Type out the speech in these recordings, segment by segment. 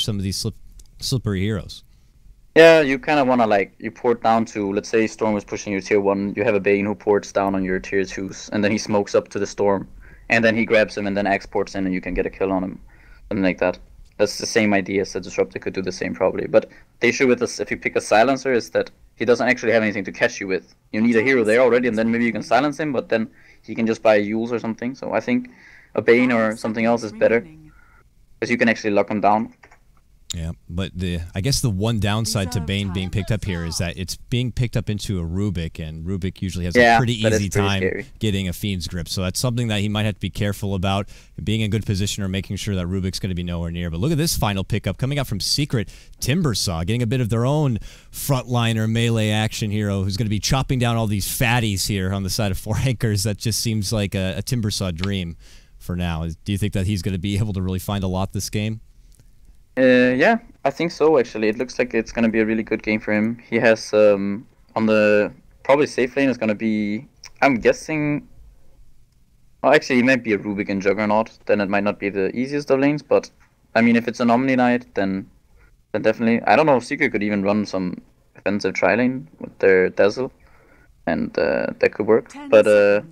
catch some of these slippery heroes. Yeah, you kind of want to like you port down to, let's say Storm is pushing your tier 1, you have a Bane who ports down on your tier 2s, and then he smokes up to the Storm, and then he grabs him, and then Axe ports in, and you can get a kill on him, something like that. That's the same idea, so Disruptor could do the same probably. But the issue with this, if you pick a Silencer, is that he doesn't actually have anything to catch you with. You need a hero there already, and then maybe you can silence him, but then he can just buy a Yules or something. So I think a Bane or something else is better, because you can actually lock him down. Yeah, but I guess the one downside to Bane being picked up here is that it's being picked up into a Rubik, and Rubik usually has a pretty easy time getting a Fiend's Grip. So that's something that he might have to be careful about, being in good position or making sure that Rubik's going to be nowhere near. But look at this final pickup coming out from Secret. Timbersaw getting a bit of their own frontliner melee action hero who's going to be chopping down all these fatties here on the side of 4 Anchors. That just seems like a Timbersaw dream for now. Do you think that he's going to be able to really find a lot this game? Yeah, I think so actually. It looks like it's going to be a really good game for him. He has, on the probably safe lane is going to be, I'm guessing, well actually he might be a Rubik and Juggernaut, then it might not be the easiest of lanes, but I mean if it's an Omni Knight, then definitely, I don't know, Secret could even run some offensive tri-lane with their Dazzle, and that could work, but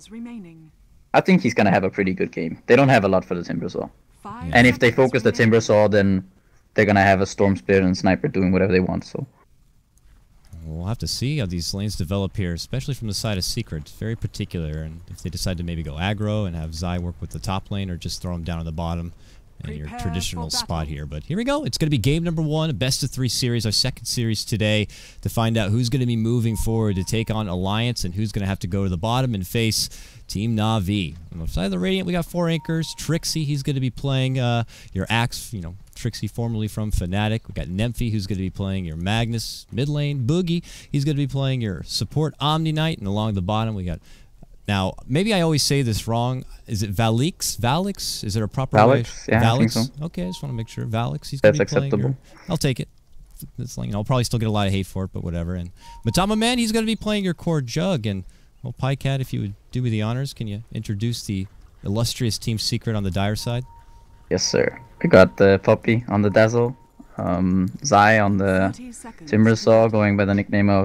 I think he's going to have a pretty good game. They don't have a lot for the Timbersaw, and if they focus the Timbersaw, then they're going to have a Storm Spirit and Sniper doing whatever they want, so. We'll have to see how these lanes develop here, especially from the side of Secret. It's very particular, and if they decide to maybe go aggro and have Zai work with the top lane, or just throw him down on the bottom in your traditional spot here. But here we go. It's going to be game number 1, a best-of-3 series, our second series today, to find out who's going to be moving forward to take on Alliance and who's going to have to go to the bottom and face Team Na'Vi. On the side of the Radiant, we got 4 Anchors. Trixie, he's going to be playing your Axe, Trixie formerly from Fnatic. We got Nemphy, who's going to be playing your Magnus mid lane. Boogie, he's going to be playing your support Omni Knight. And along the bottom, we got... Now, maybe I always say this wrong. Is it Valix? Valix? Is it a proper Valix? way? Yeah, Valix? I think so. Okay, I just want to make sure. Valix, he's going to be playing acceptable. I'll take it. It's like, I'll probably still get a lot of hate for it, but whatever. And Matama Man, he's going to be playing your core Jug. And, well, Pycat, if you would do me the honors, can you introduce the illustrious Team Secret on the Dire side? Yes, sir. We got the Puppy on the Dazzle, Zai on the Timbersaw, going by the nickname of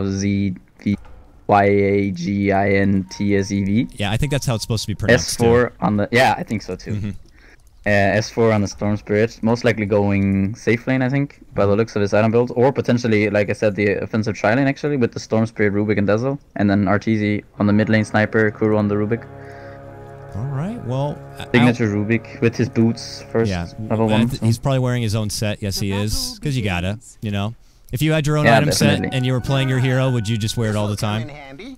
ZVYAGINTSEV. Yeah, I think that's how it's supposed to be pronounced. S4 on the... Yeah, I think so too. S4 on the Storm Spirit, most likely going safe lane, I think, by the looks of his item build, or potentially, like I said, the offensive tri-lane actually, with the Storm Spirit, Rubik, and Dazzle, and then Arteezy on the mid lane Sniper, Kuro on the Rubik. Alright, well... Signature Rubik with his boots first, level 1. He's probably wearing his own set, yes he is, because you gotta, If you had your own item set and you were playing your hero, would you just wear it all the time?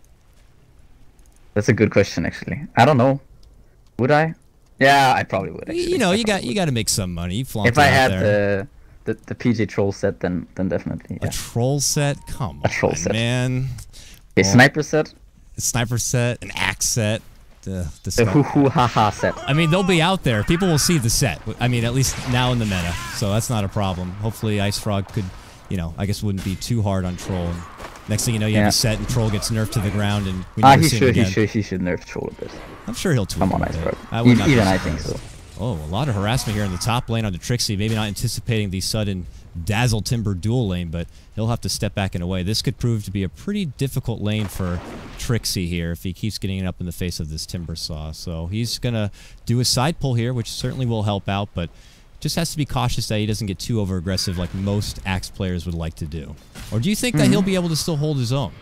That's a good question, actually. I don't know. Would I? Yeah, I probably would, actually. You got to make some money. If I had the PJ Troll set, then definitely, yeah. A troll set? Come on, troll set. Man. A sniper set? A sniper set, an axe set. The hoo-hoo-ha-ha set. I mean, they'll be out there. People will see the set. I mean, at least now in the meta. So that's not a problem. Hopefully Ice Frog could, I guess wouldn't be too hard on Troll. And next thing you know, you have a set and Troll gets nerfed to the ground, and we never see him again. He should nerf Troll a bit. I'm sure he'll tweak. Come on, Ice Frog. Even I think so. Oh, a lot of harassment here in the top lane on the Trixie. Maybe not anticipating the sudden Dazzle Timber dual lane, but he'll have to step back and away. This could prove to be a pretty difficult lane for Trixie here if he keeps getting it up in the face of this Timbersaw. So he's going to do a side pull here, which certainly will help out, but just has to be cautious that he doesn't get too over-aggressive like most Axe players would like to do. Or do you think that he'll be able to still hold his own?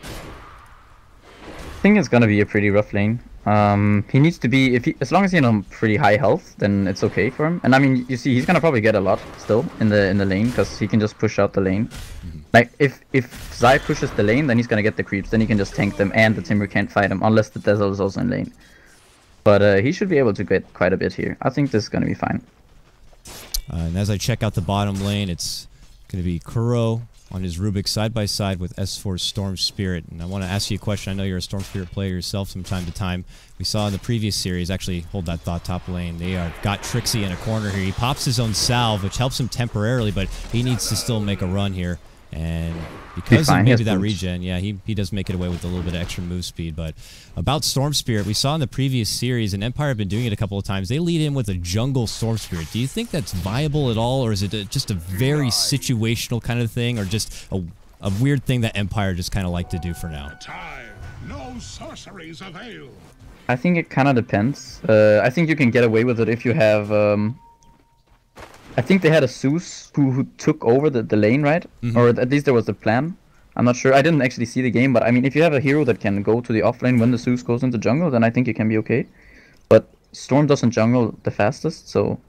I think it's going to be a pretty rough lane. He needs to be, as long as he's on pretty high health, then it's okay for him. And I mean, you see, he's gonna probably get a lot still in the lane, because he can just push out the lane. Like if Zai pushes the lane, then he's gonna get the creeps. Then he can just tank them, and the Timber can't fight him unless the Dazzle is also in lane. But he should be able to get quite a bit here. I think this is gonna be fine. And as I check out the bottom lane, it's gonna be Kuro on his Rubik side by side with S4's Storm Spirit. And I want to ask you a question. I know you're a Storm Spirit player yourself from time to time. We saw in the previous series, actually hold that thought, top lane, they got Trixie in a corner here. He pops his own salve, which helps him temporarily, but he needs to still make a run here And because of fine. maybe that regen, yeah, he does make it away with a little bit of extra move speed. But about Storm Spirit, we saw in the previous series, and Empire have been doing it a couple of times, they lead in with a jungle Storm Spirit. Do you think that's viable at all, or is it just a very situational kind of thing, or just a weird thing that Empire just kind of like to do for now? No sorceries avail. I think it kind of depends. I think you can get away with it if you have... I think they had a Zeus who took over the lane, right? Or at least there was the plan. I'm not sure. I didn't actually see the game, but I mean, if you have a hero that can go to the offlane when the Zeus goes into jungle, then I think it can be okay. But Storm doesn't jungle the fastest, so...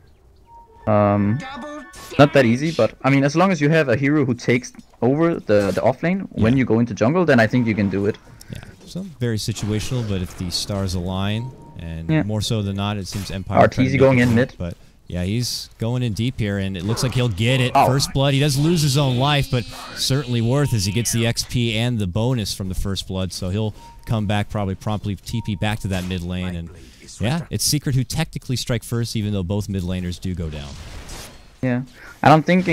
not that easy, but I mean, as long as you have a hero who takes over the offlane when you go into jungle, then I think you can do it. Yeah, so very situational, but if the stars align, and more so than not, it seems Empire... Arteezy going in mid. But yeah, he's going in deep here, and it looks like he'll get it. First blood. He does lose his own life, but certainly worth as he gets the XP and the bonus from the first blood, so he'll come back, probably promptly TP back to that mid lane. And yeah, it's Secret who technically strike first, even though both mid laners do go down. Yeah, and I think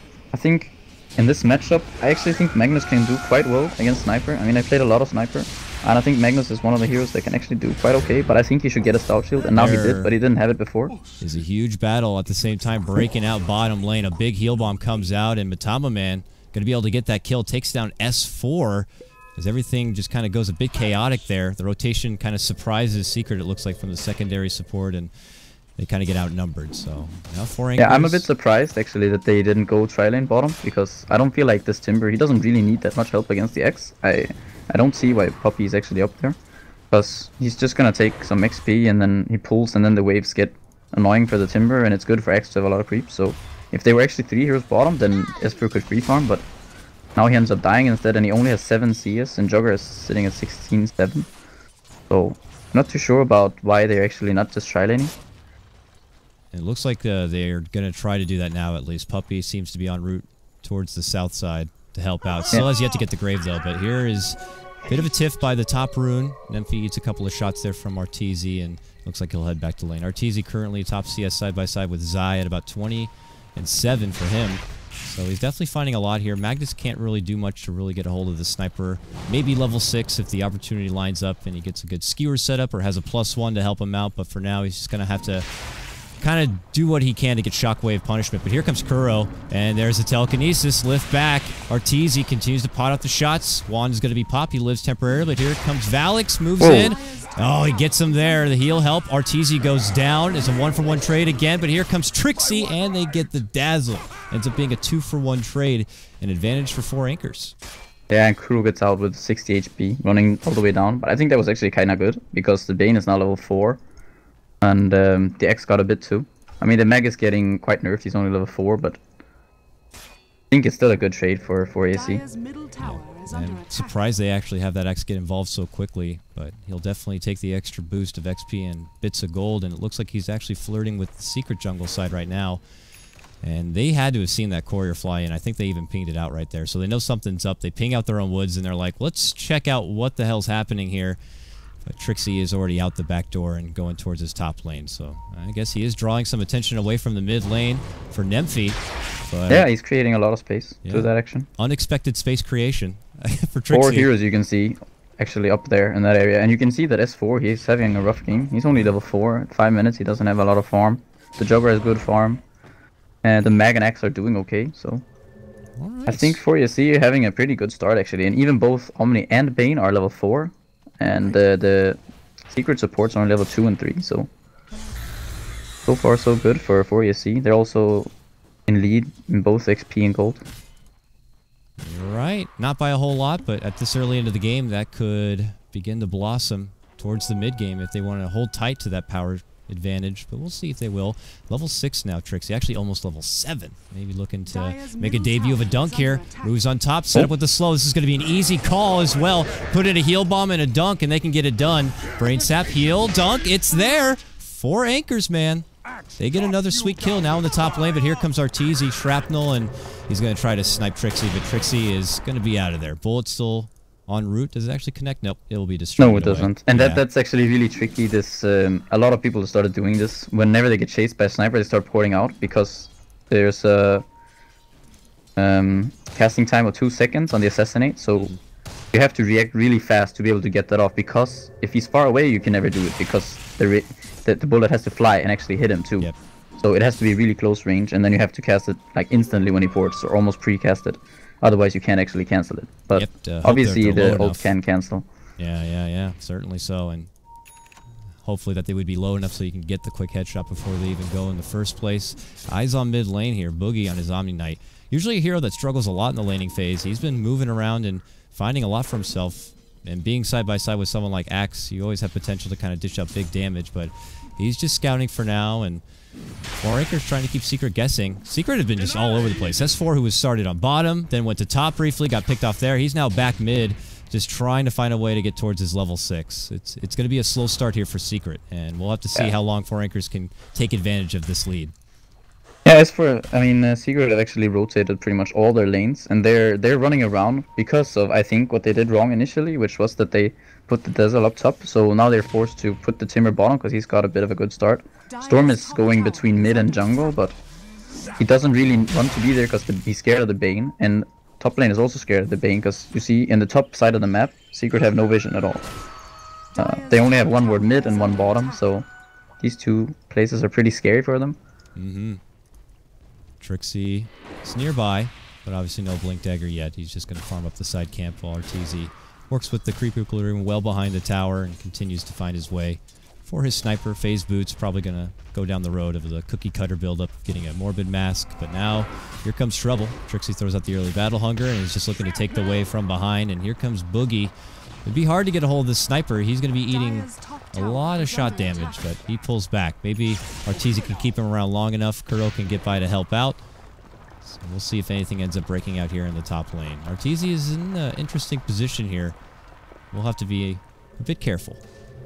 in this matchup, I actually think Magnus can do quite well against Sniper. I mean, I played a lot of Sniper, and I think Magnus is one of the heroes that can actually do quite okay, but I think he should get a Stout Shield, and now he did, but he didn't have it before. Is a huge battle at the same time, breaking out bottom lane. A big heal bomb comes out, and Matama Man going to be able to get that kill, takes down S4, as everything just kind of goes a bit chaotic there. The rotation kind of surprises Secret, it looks like, from the secondary support, and they kind of get outnumbered. So now 4 anchors. Yeah, I'm a bit surprised actually that they didn't go tri-lane bottom, because I don't feel like this Timber, he doesn't really need that much help against the X. I don't see why Puppey is actually up there, because he's just gonna take some XP and then he pulls, and then the waves get annoying for the Timber, and it's good for X to have a lot of creep. So if they were actually 3 heroes bottom, then Esper could free farm, but now he ends up dying instead, and he only has 7 CS, and Jogger is sitting at 16-7. So I'm not too sure about why they're actually not just tri-laning. It looks like they're going to try to do that now, at least. Puppey seems to be en route towards the south side to help out. Still has yet to get the Grave, though, but here is a bit of a tiff by the top rune. Nymphy eats a couple of shots there from Arteezy, and looks like he'll head back to lane. Arteezy currently top CS side by side with Zai at about 20 and 7 for him. So he's definitely finding a lot here. Magnus can't really do much to really get a hold of the Sniper. Maybe level 6 if the opportunity lines up and he gets a good skewer setup or has a +1 to help him out, but for now he's just going to have to kind of do what he can to get Shockwave punishment. But here comes Kuro, and there's a telekinesis, lift back. Arteezy continues to pot out the shots. Wand is going to be popped. He lives temporarily, but here comes Valix, moves in. Oh, he gets him there. The heal help. Arteezy goes down. It's a 1-for-1 trade again, but here comes Trixie, and they get the Dazzle. Ends up being a 2-for-1 trade, an advantage for 4 anchors. Yeah, and Kuro gets out with 60 HP, running all the way down. But I think that was actually kind of good, because the Bane is now level 4. And the X got a bit too. I mean, the Meg is getting quite nerfed. He's only level 4, but I think it's still a good trade for AC. I'm surprised they actually have that X get involved so quickly, but he'll definitely take the extra boost of XP and bits of gold, and it looks like he's actually flirting with the Secret jungle side right now. And they had to have seen that courier fly in. I think they even pinged it out right there. So they know something's up. They ping out their own woods, and they're like, let's check out what the hell's happening here. But Trixie is already out the back door and going towards his top lane, so I guess he is drawing some attention away from the mid lane for Nymphy. But yeah, he's creating a lot of space through that action. Unexpected space creation for Trixie. 4 heroes you can see actually up there in that area, and you can see that S4, he's having a rough game. He's only level 4, 5 minutes, he doesn't have a lot of farm. The Jogger has good farm, and the Mag and Axe are doing okay, so... I think for ESC you're having a pretty good start actually, and even both Omni and Bane are level 4. And the Secret supports are on level 2 and 3, so far so good for ESC. They're also in lead in both XP and gold. You're right, not by a whole lot, but at this early into the game, that could begin to blossom towards the mid game if they want to hold tight to that power advantage, but we'll see if they will. Level 6 now, Trixie. Actually, almost level 7. Maybe looking to make a debut of a dunk here. Moves on top, set up with the slow. This is going to be an easy call as well. Put in a heal bomb and a dunk, and they can get it done. Brain sap, heal, dunk. It's there. 4 anchors, man. They get another sweet kill now in the top lane, but here comes Arteezy, Shrapnel, and he's going to try to snipe Trixie, but Trixie is going to be out of there. Bullet still en route. Does it actually connect? Nope, it will be destroyed. No, it doesn't. And that's actually really tricky. This a lot of people started doing this. Whenever they get chased by a sniper, they start porting out, because there's casting time of 2 seconds on the assassinate, so you have to react really fast to be able to get that off, because if he's far away you can never do it, because the bullet has to fly and actually hit him too. Yep. So it has to be really close range, and then you have to cast it like instantly when he ports, or almost pre-cast it. Otherwise you can't actually cancel it. But obviously the ult can cancel. Yeah, certainly so. And hopefully that they would be low enough so you can get the quick headshot before they even go in the first place. Eyes on mid lane here. Boogie on his Omni Knight. Usually a hero that struggles a lot in the laning phase. He's been moving around and finding a lot for himself. And being side by side with someone like Axe, you always have potential to kind of dish out big damage. But he's just scouting for now. And Foraker's trying to keep Secret guessing. Secret had been just all over the place. S4, who was started on bottom, then went to top briefly, got picked off there. He's now back mid, just trying to find a way to get towards his level 6. It's going to be a slow start here for Secret, and we'll have to see how long Forankers can take advantage of this lead. Yeah, Secret have actually rotated pretty much all their lanes, and they're running around because of, I think, what they did wrong initially, which was that they put the Dazzle up top, so now they're forced to put the Timber bottom because he's got a bit of a good start. Storm is going between mid and jungle, but he doesn't really want to be there because he's scared of the Bane, and top lane is also scared of the Bane because you see in the top side of the map, Secret have no vision at all. They only have one ward mid and one bottom, so these two places are pretty scary for them. Trixie is nearby, but obviously no Blink Dagger yet. He's just going to farm up the side camp while Arteezy works with the Creeper Room well behind the tower and continues to find his way for his sniper. Phase Boots probably going to go down the road of the cookie cutter buildup, getting a Morbid Mask, but now here comes trouble. Trixie throws out the early Battle Hunger and is just looking to take the wave from behind, and here comes Boogie. It'd be hard to get a hold of this sniper. He's going to be eating a lot of shot damage, but he pulls back. Maybe Arteezy can keep him around long enough. Kuro can get by to help out. So we'll see if anything ends up breaking out here in the top lane. Arteezy is in an interesting position here. We'll have to be a bit careful.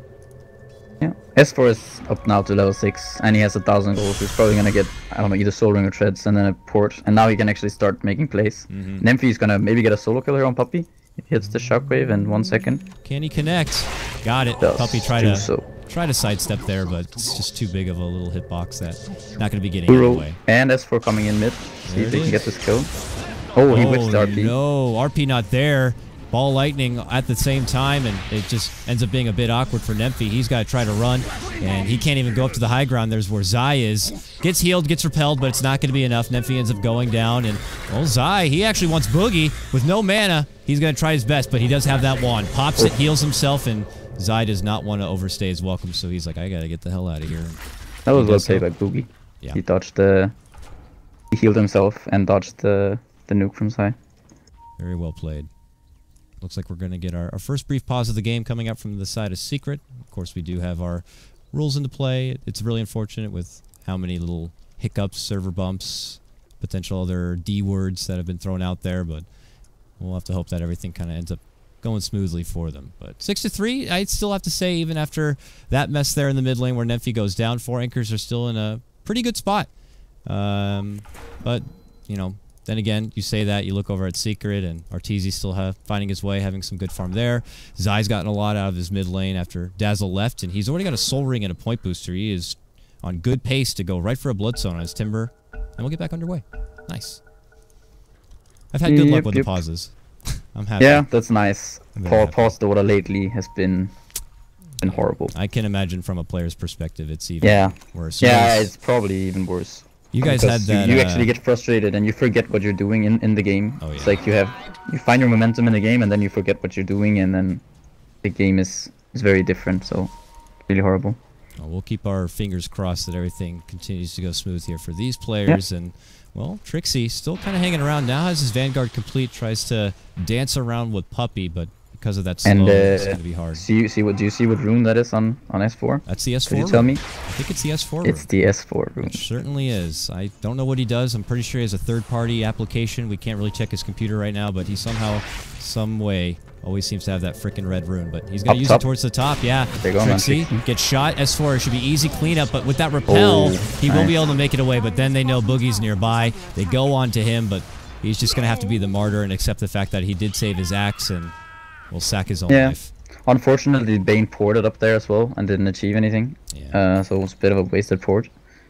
Yeah, S4 is up now to level 6, and he has 1,000 gold, so he's probably gonna get, I don't know, either Soul Ring or Treads, and then a port, and now he can actually start making plays. Nymphy is gonna maybe get a solo kill here on Puppey. He hits the shockwave in 1 second. Can he connect? Got it. Puppey tried to sidestep there, but it's just too big of a little hitbox that not gonna be getting away. And S4 coming in mid. See if they can get this kill. Oh, he whiffed RP. No, RP not there. Ball Lightning at the same time, and it just ends up being a bit awkward for Nymphy. He's got to try to run, and he can't even go up to the high ground. There's where Zai is. Gets healed, gets repelled, but it's not going to be enough. Nymphy ends up going down, and, well, Zai, he actually wants Boogie. With no mana, he's going to try his best, but he does have that wand. Pops it, heals himself, and Zai does not want to overstay his welcome, so he's like, I got to get the hell out of here. That was well played by Boogie. Yeah. He dodged the... He healed himself and dodged the nuke from Zai. Very well played. Looks like we're going to get our first brief pause of the game coming up from the side of Secret. Of course, we do have our rules into play. It's really unfortunate with how many little hiccups, server bumps, potential other D words that have been thrown out there, but we'll have to hope that everything kind of ends up going smoothly for them. But 6-3, I'd still have to say, even after that mess there in the mid lane where Nymphy goes down, Forankers are still in a pretty good spot. But, you know, then again, you say that, you look over at Secret, and Arteezy still finding his way, having some good farm there. Zai's gotten a lot out of his mid lane after Dazzle left, and he's already got a Soul Ring and a Point Booster. He is on good pace to go right for a Bloodstone on his Timber, and we'll get back underway. Nice. I've had good luck with the pauses. I'm happy. Yeah, that's nice. Pause Dota lately has been horrible. I can imagine from a player's perspective, it's even worse. Yeah, it's probably even worse. You guys had that. You actually get frustrated and you forget what you're doing in the game. Oh, yeah. It's like you find your momentum in the game and then you forget what you're doing, and then the game is very different. So really horrible. Well, we'll keep our fingers crossed that everything continues to go smooth here for these players. And, well, Trixie still kind of hanging around now, has his Vanguard complete, tries to dance around with Puppey, but because of that slow, it's going to be hard. Do you see what rune that is on S4? That's the S4 Could you tell me? I think it's the S4 rune. It's the S4 rune. It certainly is. I don't know what he does. I'm pretty sure he has a third-party application. We can't really check his computer right now, but he somehow, some way, always seems to have that frickin' red rune. But he's going to use it towards the top. Yeah. Trixie gets shot. S4 should be easy cleanup, but with that repel, he will be able to make it away. But then they know Boogie's nearby. They go on to him, but he's just going to have to be the martyr and accept the fact that he did save his axe and will sack his own life. Unfortunately, Bane ported up there as well and didn't achieve anything. So it was a bit of a wasted port.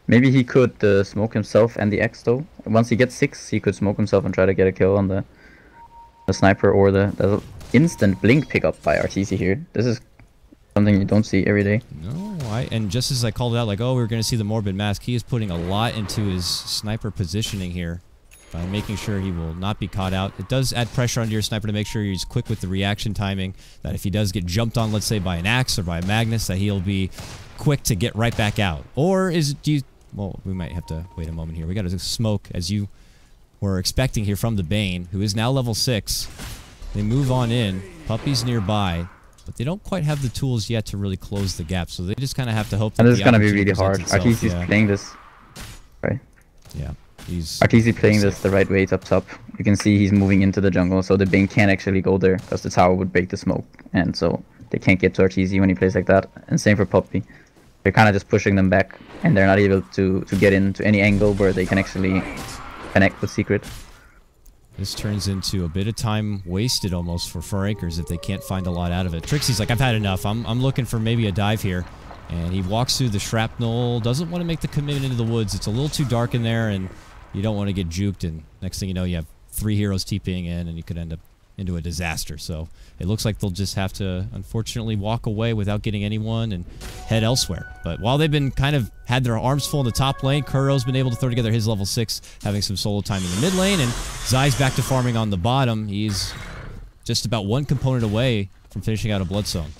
Maybe he could smoke himself and the X though. Once he gets 6, he could smoke himself and try to get a kill on the sniper or the instant blink pickup by Arteezy here. This is something you don't see every day. No, and just as I called it out, like, oh, we're going to see the Morbid Mask, he is putting a lot into his sniper positioning here by making sure he will not be caught out. It does add pressure onto your sniper to make sure he's quick with the reaction timing, that if he does get jumped on, let's say, by an Axe or by a Magnus, that he'll be quick to get right back out. Or well, we might have to wait a moment here. We got to smoke, as you were expecting here from the Bane, who is now level 6. They move on in. Puppey's nearby, but they don't quite have the tools yet to really close the gap, so they just kind of have to hope that and this is going to be really hard. Arteezy's playing this right. Yeah. Arteezy playing this the right way up top. You can see he's moving into the jungle, so the Bane can't actually go there because the tower would break the smoke, and so they can't get to Arteezy when he plays like that. And same for Puppey. They're kind of just pushing them back, and they're not able to get into any angle where they can actually connect with Secret. This turns into a bit of time wasted almost for 4acres if they can't find a lot out of it. Trixie's like, I've had enough. I'm looking for maybe a dive here. And he walks through the shrapnel, doesn't want to make the commitment into the woods. It's a little too dark in there, and you don't want to get juked, and next thing you know, you have 3 heroes TPing in, and you could end up into a disaster. So it looks like they'll just have to, unfortunately, walk away without getting anyone and head elsewhere. But while they've been kind of had their arms full in the top lane, Kuro's been able to throw together his level 6, having some solo time in the mid lane, and Zai's back to farming on the bottom. He's just about 1 component away from finishing out a Bloodstone.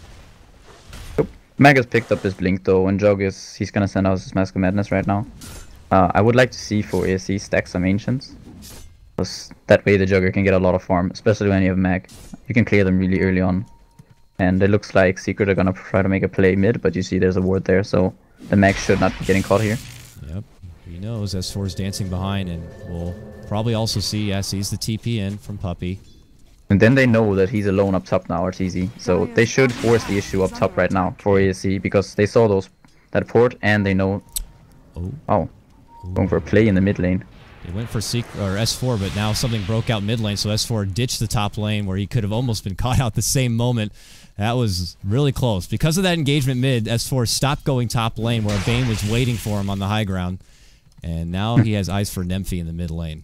Mag has picked up his blink though, and Jog he's gonna send out his Mask of Madness right now. I would like to see 4AC stack some Ancients, because that way the Jugger can get a lot of farm, especially when you have Mag. You can clear them really early on. And it looks like Secret are gonna try to make a play mid, but you see there's a ward there, so the Mag should not be getting caught here. Yep, he knows S4 is dancing behind, and we'll probably also see, sees the TP in from Puppey. And then they know that he's alone up top now, Arteezy. So they should force the issue up top right now for ASC, because they saw that port, and they know... Oh, going for a play in the mid lane. They went for S4, but now something broke out mid lane, so S4 ditched the top lane where he could have almost been caught out the same moment. That was really close. Because of that engagement mid, S4 stopped going top lane where Bane was waiting for him on the high ground. And now he has eyes for Nemphy in the mid lane.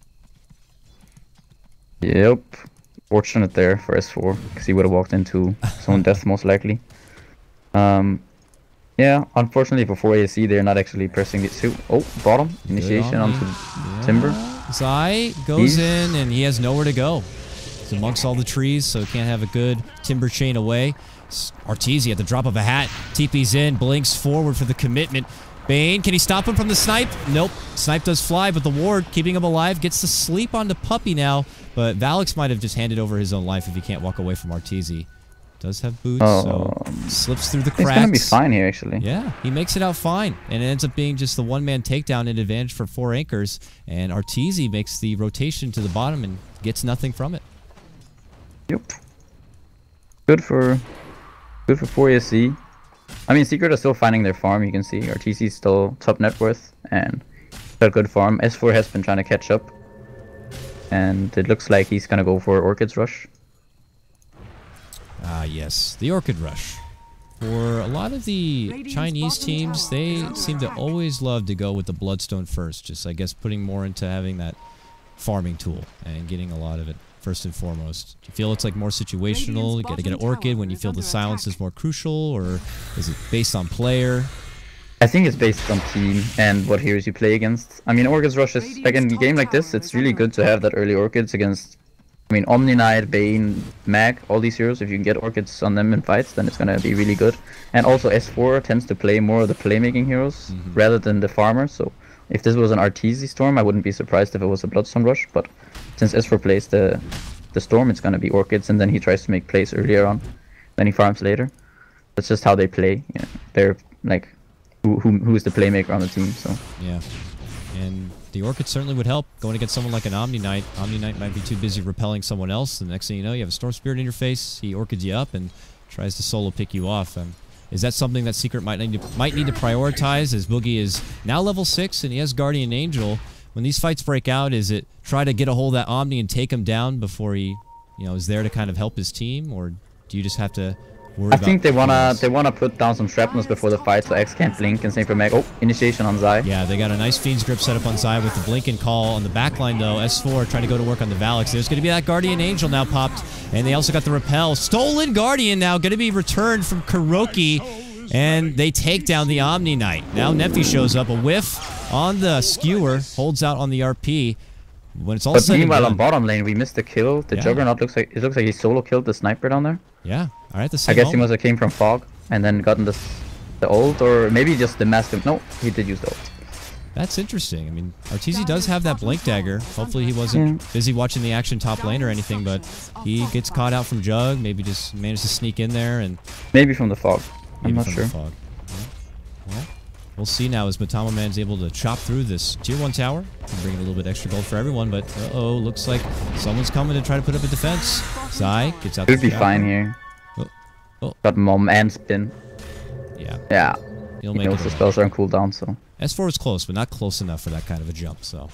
Yep. Fortunate there for S4, because he would have walked into his own death most likely. Yeah, unfortunately for 4AC, they're not actually pressing the suit. Oh, bottom initiation onto Timber. Zai goes in, and he has nowhere to go. He's amongst all the trees, so he can't have a good Timber chain away. Arteezy at the drop of a hat, TP's in, blinks forward for the commitment. Bane, can he stop him from the snipe? Nope. Snipe does fly, but the ward, keeping him alive, gets to sleep onto Puppey now. But Valix might have just handed over his own life if he can't walk away from Arteezy. Does have boots, so slips through the cracks. He's gonna be fine here, actually. Yeah, he makes it out fine. And it ends up being just the one-man takedown in advantage for 4acres. And Arteezy makes the rotation to the bottom and gets nothing from it. Yep. Good for 4AC. I mean, Secret are still finding their farm, you can see. Arteezy's still top net worth and got good farm. S4 has been trying to catch up. And it looks like he's gonna go for Orchid's Rush. Yes, the Orchid Rush. For a lot of the Chinese teams, they seem to always love to go with the Bloodstone first. Just, I guess, putting more into having that farming tool and getting a lot of it first and foremost. Do you feel it's like more situational? You got to get an Orchid when you feel the silence is more crucial, or is it based on player? I think it's based on team and what heroes you play against. I mean, Orchid's Rush is, like in a game like this, it's really good to have that early Orchids against, I mean, Omni Knight, Bane, Mag, all these heroes. If you can get Orchids on them in fights, then it's gonna be really good. And also S4 tends to play more of the playmaking heroes rather than the farmers. So if this was an Arteezy Storm, I wouldn't be surprised if it was a Bloodstone Rush. But since S4 plays the Storm, it's gonna be Orchids, and then he tries to make plays earlier on, then he farms later. That's just how they play. Yeah. They're like who is the playmaker on the team. So yeah, and the Orchid certainly would help going against someone like an Omni Knight. Omni Knight might be too busy repelling someone else. The next thing you know, you have a Storm Spirit in your face. He Orchids you up and tries to solo pick you off. Is that something that Secret might need to prioritize, as Boogie is now level 6 and he has Guardian Angel? When these fights break out, is it try to get a hold of that Omni and take him down before he, is there to kind of help his team, or do you just have to worry I think about they wanna put down some shrapnels before the fight, so X can't blink, and same for Meg. Oh, initiation on Zai. Yeah, they got a nice Fiend's Grip set up on Zai with the blink and call on the backline though. S4 trying to go to work on the Valix. There's going to be that Guardian Angel now popped, and they also got the Repel. Stolen Guardian now going to be returned from Kuroki, and they take down the Omni Knight. Now Nephi shows up, a whiff on the Skewer, holds out on the RP. When it's all said and Meanwhile, done, on bottom lane, we missed the kill. The Juggernaut looks like he solo killed the sniper down there. yeah, all right, the I same guess he moment. must have came from Fog and then gotten the ult, or maybe just the mask. No, he did use the ult. That's interesting. I mean, Arteezy does have that Blink Dagger. Hopefully he wasn't busy watching the action top lane or anything, but he gets caught out from Jug, maybe just managed to sneak in there, and Maybe from the Fog. I'm maybe not from sure. the fog. Yeah. Well, we'll see now as Matama Man's able to chop through this tier 1 tower and bring in a little bit extra gold for everyone, but uh-oh, looks like someone's coming to try to put up a defense. Zai gets out Should be tower. fine here. Oh. Got Mom and Spin. Yeah, Yeah. he'll He make knows it the away. spells are on cooldown, so. S4 is close, but not close enough for that kind of a jump, so.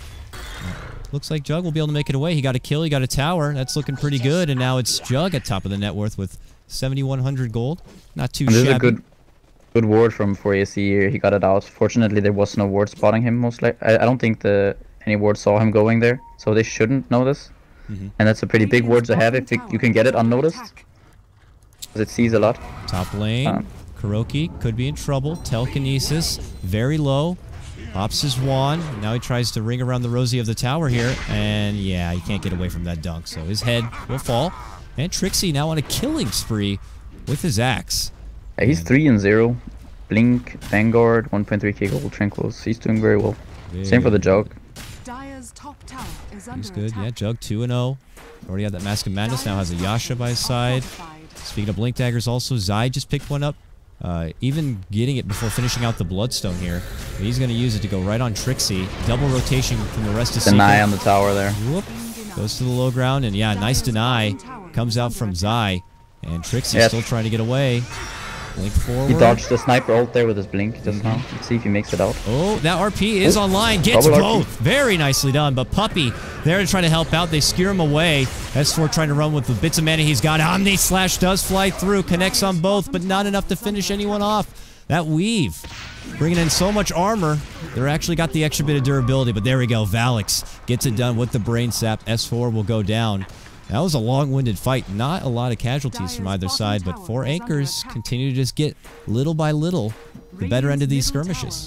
Looks like Jug will be able to make it away. He got a kill, he got a tower. That's looking pretty good, and now it's Jug at top of the net worth with 7,100 gold. Not too And this is a shabby. good ward from 4AC here. He got it out. Fortunately, there was no ward spotting him. Most likely, I don't think any ward saw him going there, so they shouldn't notice. And that's a pretty big ward to have if you can get it unnoticed, because it sees a lot. Top lane, Kuroki could be in trouble. Telekinesis, very low. Pops his wand. Now he tries to ring around the Rosie of the tower here. And yeah, he can't get away from that dunk. So his head will fall. And Trixie now on a killing spree with his axe. Yeah, he's 3-0. Blink, Vanguard, 1.3k gold, Tranquils. He's doing very well. Same for the Jug. Dire's top tower is under He's good. attack. Yeah, Jug 2-0. Already had that Mask of Madness. Now has a Yasha by his side. Speaking of Blink Daggers also, Zai just picked one up. Even getting it before finishing out the Bloodstone here. But he's going to use it to go right on Trixie. Double rotation from the rest of Deny Secret. on the tower there. Whoop. Goes to the low ground, and yeah, nice deny. Comes out from Zai. And Trixie's Yes. still trying to get away. Blink forward. He dodged the sniper ult there with his blink just now. Let's see if he makes it out. Oh, that RP is online. Gets double RP. both. Very nicely done. But Puppey there to try to help out. They skewer him away. S4 trying to run with the bits of mana he's got. Omni Slash does fly through. Connects on both, but not enough to finish anyone off. That weave. Bringing in so much armor. They're actually got the extra bit of durability, but there we go. Valix gets it done with the Brain Sap. S4 will go down. That was a long-winded fight. Not a lot of casualties from either side, but 4 anchors continue to just get little by little the better end of these skirmishes.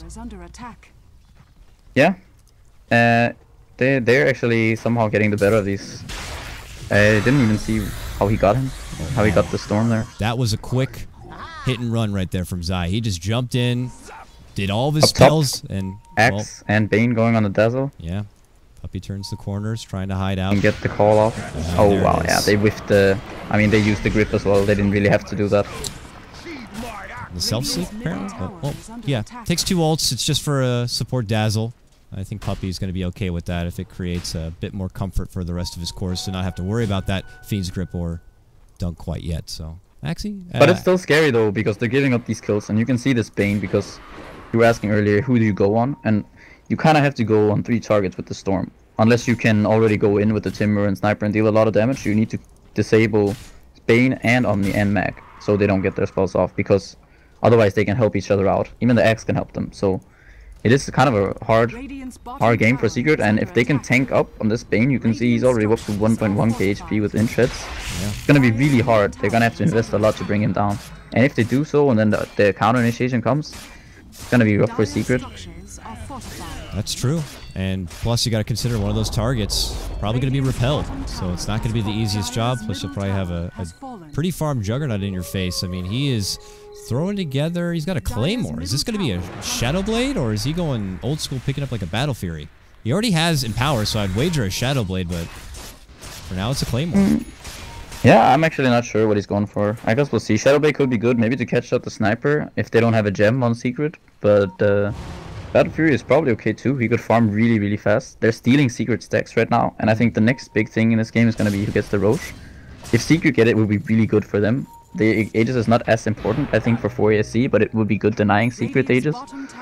Yeah. They're actually somehow getting the better of these. I didn't even see how he got him. How he got the storm there. That was a quick hit and run right there from Zai. He just jumped in, did all of his Up top. spells, and well, Axe and Bane going on the Dazzle. yeah. Puppey turns the corners, trying to hide out. And get the call off. Yeah, Oh there it wow, is. yeah, they whiffed the... I mean, they used the grip as well. They didn't really have to do that. The self-sleep, apparently? Well, yeah. Takes 2 ults. It's just for a support Dazzle. I think Puppey's going to be okay with that if it creates a bit more comfort for the rest of his course to not have to worry about that Fiend's Grip or Dunk quite yet. So, actually... But it's still scary though, because they're giving up these kills, and you can see this Bane because you were asking earlier, who do you go on? And you kind of have to go on 3 targets with the Storm. Unless you can already go in with the Timber and Sniper and deal a lot of damage, you need to disable Bane and Omni and Mag, so they don't get their spells off, because otherwise they can help each other out. Even the Axe can help them, so it is kind of a hard game for Secret, and if they can tank up on this Bane, you can see he's already up to 1.1k HP with Inchets. Yeah. It's gonna be really hard. They're gonna have to invest a lot to bring him down. And if they do so, and then the counter initiation comes, it's gonna be rough for Secret. That's true. And plus, you got to consider one of those targets probably going to be repelled. So it's not going to be the easiest job. Plus, you'll probably have a pretty farm Juggernaut in your face. I mean, he is throwing together. He's got a Claymore. Is this going to be a Shadow Blade, or is he going old school, picking up like a Battle Fury? He already has Empower, so I'd wager a Shadow Blade, but for now, it's a Claymore. Yeah, I'm actually not sure what he's going for. I guess we'll see. Shadow Blade could be good, maybe to catch out the Sniper if they don't have a gem on Secret. But Battle Fury is probably okay too. He could farm really, really fast. They're stealing Secret stacks right now, and I think the next big thing in this game is going to be who gets the Roche. If Secret get it, it will be really good for them. The Aegis is not as important, I think, for 4ASC, but it would be good denying Secret Aegis.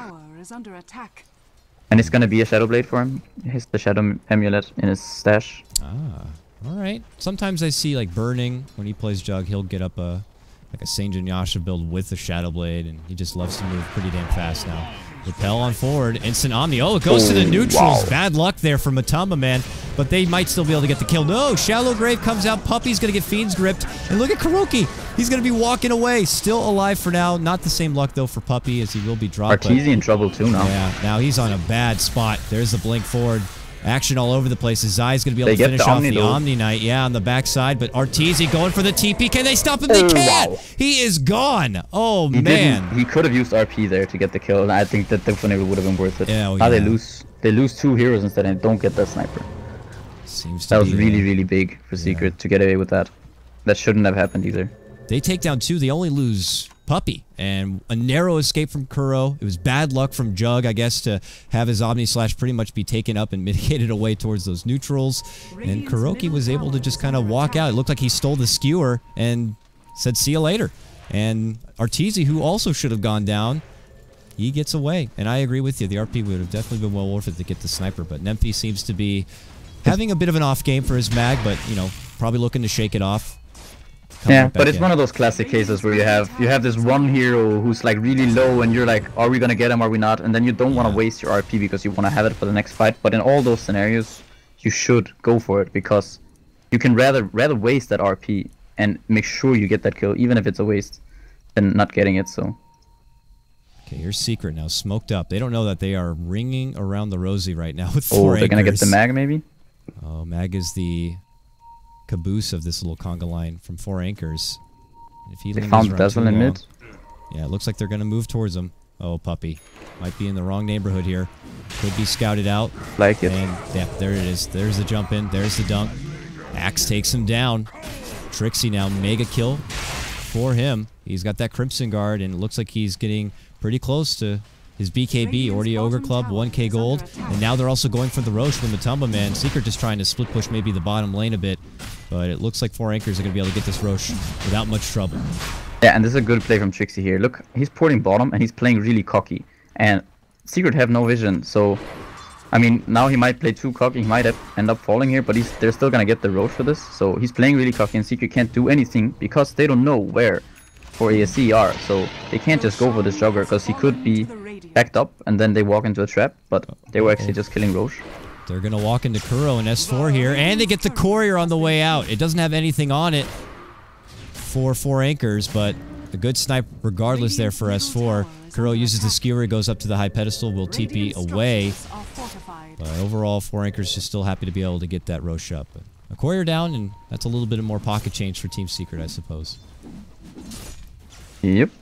And it's going to be a Shadow Blade for him. He has the Shadow Amulet in his stash. Ah, all right. Sometimes I see like Burning when he plays Jug. He'll get up a like a Saint Yasha build with the Shadow Blade, and he just loves to move pretty damn fast now. Repel on forward, instant Omni. Oh, it goes to the neutrals. Wow. Bad luck there for Matamba Man, but they might still be able to get the kill. No, Shallow Grave comes out. Puppy's going to get Fiends gripped. And look at KuroKy. He's going to be walking away. Still alive for now. Not the same luck, though, for Puppy, as he will be dropped. Arteezy in trouble, too, now. Yeah, now he's on a bad spot. There's the blink forward. Action all over the place. Zai's going to be able to finish off the Omni Knight. Yeah, on the backside, but Arteezy going for the TP. Can they stop him? They can't! Wow. He is gone! Oh, He man. He could have used RP there to get the kill, and I think that definitely would have been worth it. Yeah, well, now yeah. they lose 2 heroes instead and don't get that sniper. Seems to That was be, really, really big for Secret to get away with that. That shouldn't have happened either. They take down 2. They only lose Puppy. And a narrow escape from Kuro. It was bad luck from Jug, I guess, to have his Omni Slash pretty much be taken up and mitigated away towards those neutrals. And KuroKy was able to just kind of walk out. It looked like he stole the skewer and said, see you later. And Arteezy, who also should have gone down, he gets away. And I agree with you. The RP would have definitely been well worth it to get the sniper. But Nemphy seems to be having a bit of an off game for his mag, but, you know, probably looking to shake it off. Yeah, but it's one of those classic cases where you have this one hero who's like really low and you're like, are we gonna get him, are we not? And then you don't want to waste your RP because you want to have it for the next fight. But in all those scenarios, you should go for it because you can rather waste that RP and make sure you get that kill, even if it's a waste, than not getting it. So. Okay, here's Secret now, smoked up. They don't know that they are ringing around the rosy right now with 4 anchors. Oh, they're gonna get the mag maybe? Oh, mag is the caboose of this little conga line from 4 anchors. And if he They found the Dazzle in mid. Yeah, it looks like they're going to move towards him. Oh, Puppy. Might be in the wrong neighborhood here. Could be scouted out. Like it. And, yeah, there it is. There's the jump in. There's the dunk. Axe takes him down. Trixie now, mega kill for him. He's got that Crimson Guard, and it looks like he's getting pretty close to his BKB, Ordi Ogre Club, 1k gold. And now they're also going for the Roche from Matamba Man. Secret just trying to split push maybe the bottom lane a bit. But it looks like 4 anchors are going to be able to get this Roche without much trouble. Yeah, and this is a good play from Trixie here. Look, he's porting bottom and he's playing really cocky. And Secret have no vision, so... I mean, now he might play too cocky, he might end up falling here, but they're still going to get the Roche for this. So he's playing really cocky and Secret can't do anything because they don't know where 4 ASC are. So they can't just go for this Jugger because he could be backed up and then they walk into a trap, but they were actually just killing Roche. They're going to walk into Kuro and S4 here, and they get the Courier on the way out. It doesn't have anything on it for 4 anchors, but a good snipe regardless there for S4. Kuro uses the skewer, goes up to the high pedestal, will TP away. But overall, 4 anchors just still happy to be able to get that Roche up. But a Courier down, and that's a little bit of more pocket change for Team Secret, I suppose. Yep.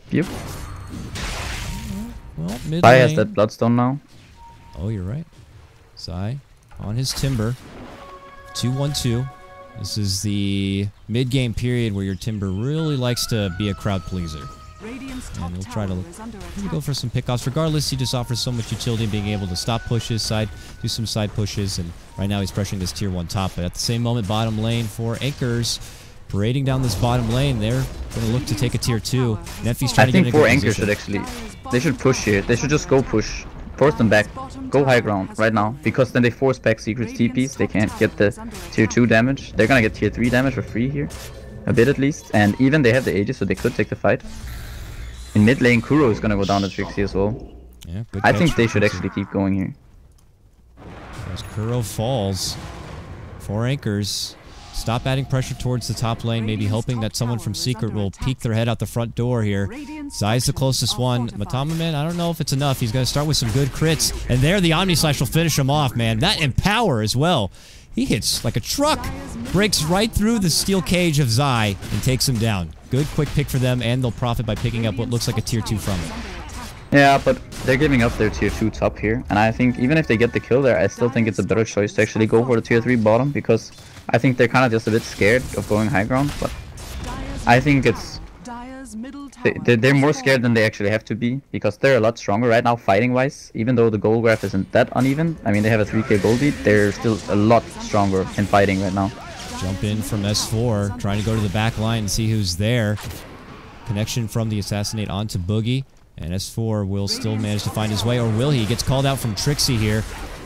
Well, mid Zai lane. has that Bloodstone now. Oh, you're right. Zai on his Timber. 2-1-2. This is the mid-game period where your Timber really likes to be a crowd pleaser. And he'll try to go for some pickoffs. Regardless, he just offers so much utility in being able to stop pushes, do some side pushes, and right now he's pressuring this tier 1 top. But at the same moment, bottom lane for Anchors, parading down this bottom lane, they're going to look to take a tier 2. Nemphy's trying to get in a good position. I think 4 Anchors should actually... They should push here. They should just go push. Force them back. Go high ground right now. Because then they force back Secret's TPs. They can't get the tier 2 damage. They're going to get tier 3 damage for free here. A bit at least. And even they have the Aegis, so they could take the fight. In mid lane, Kuro is going to go down to Trixie as well. Yeah, good I catch think they from should Trixie. actually keep going here. As Kuro falls, 4 anchors. Stop adding pressure towards the top lane, maybe hoping that someone from Secret will peek their head out the front door here. Zai's the closest one. Matamba Man, I don't know if it's enough. He's going to start with some good crits. And there, the Omni Slash will finish him off, man. That Empower as well. He hits like a truck. Breaks right through the steel cage of Zai and takes him down. Good quick pick for them, and they'll profit by picking up what looks like a tier 2 from it. Yeah, but they're giving up their tier 2 top here. And I think even if they get the kill there, I still think it's a better choice to actually go for the tier 3 bottom. Because I think they're kind of just a bit scared of going high ground. But I think it's... They're more scared than they actually have to be. Because they're a lot stronger right now fighting-wise. Even though the gold graph isn't that uneven. I mean, they have a 3k gold lead. They're still a lot stronger in fighting right now. Jump in from S4, trying to go to the back line and see who's there. Connection from the Assassinate onto Boogie. And S4 will still manage to find his way, or will he? He gets called out from Trixie here.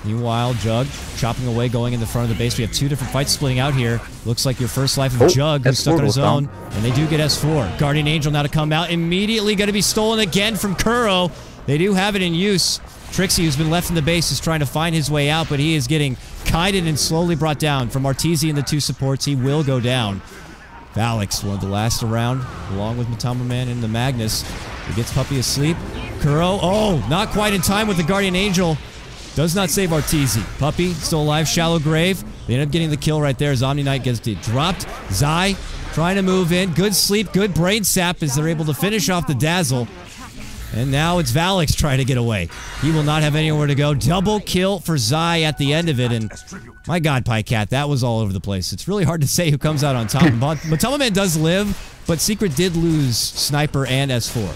Meanwhile, Jug chopping away, going in the front of the base. We have two different fights splitting out here. Looks like your first life of Jug, who's stuck on his own. And they do get S4. Guardian Angel now to come out. Immediately going to be stolen again from Kuro. They do have it in use. Trixie, who's been left in the base, is trying to find his way out, but he is getting kited and slowly brought down. From Arteezy and the two supports, he will go down. Valix, one of the last around, along with Matama Man and the Magnus. He gets Puppey asleep. Kuro, oh, not quite in time with the Guardian Angel. Does not save Arteezy. Puppey, still alive, shallow grave. They end up getting the kill right there as Omni Knight gets dropped. Zai trying to move in. Good sleep, good brain sap as they're able to finish off the Dazzle. And now it's Valix trying to get away. He will not have anywhere to go. Double kill for Zai at the end of it. And my God, Pycat, that was all over the place. It's really hard to say who comes out on top. Matama Man does live, but Secret did lose Sniper and S4.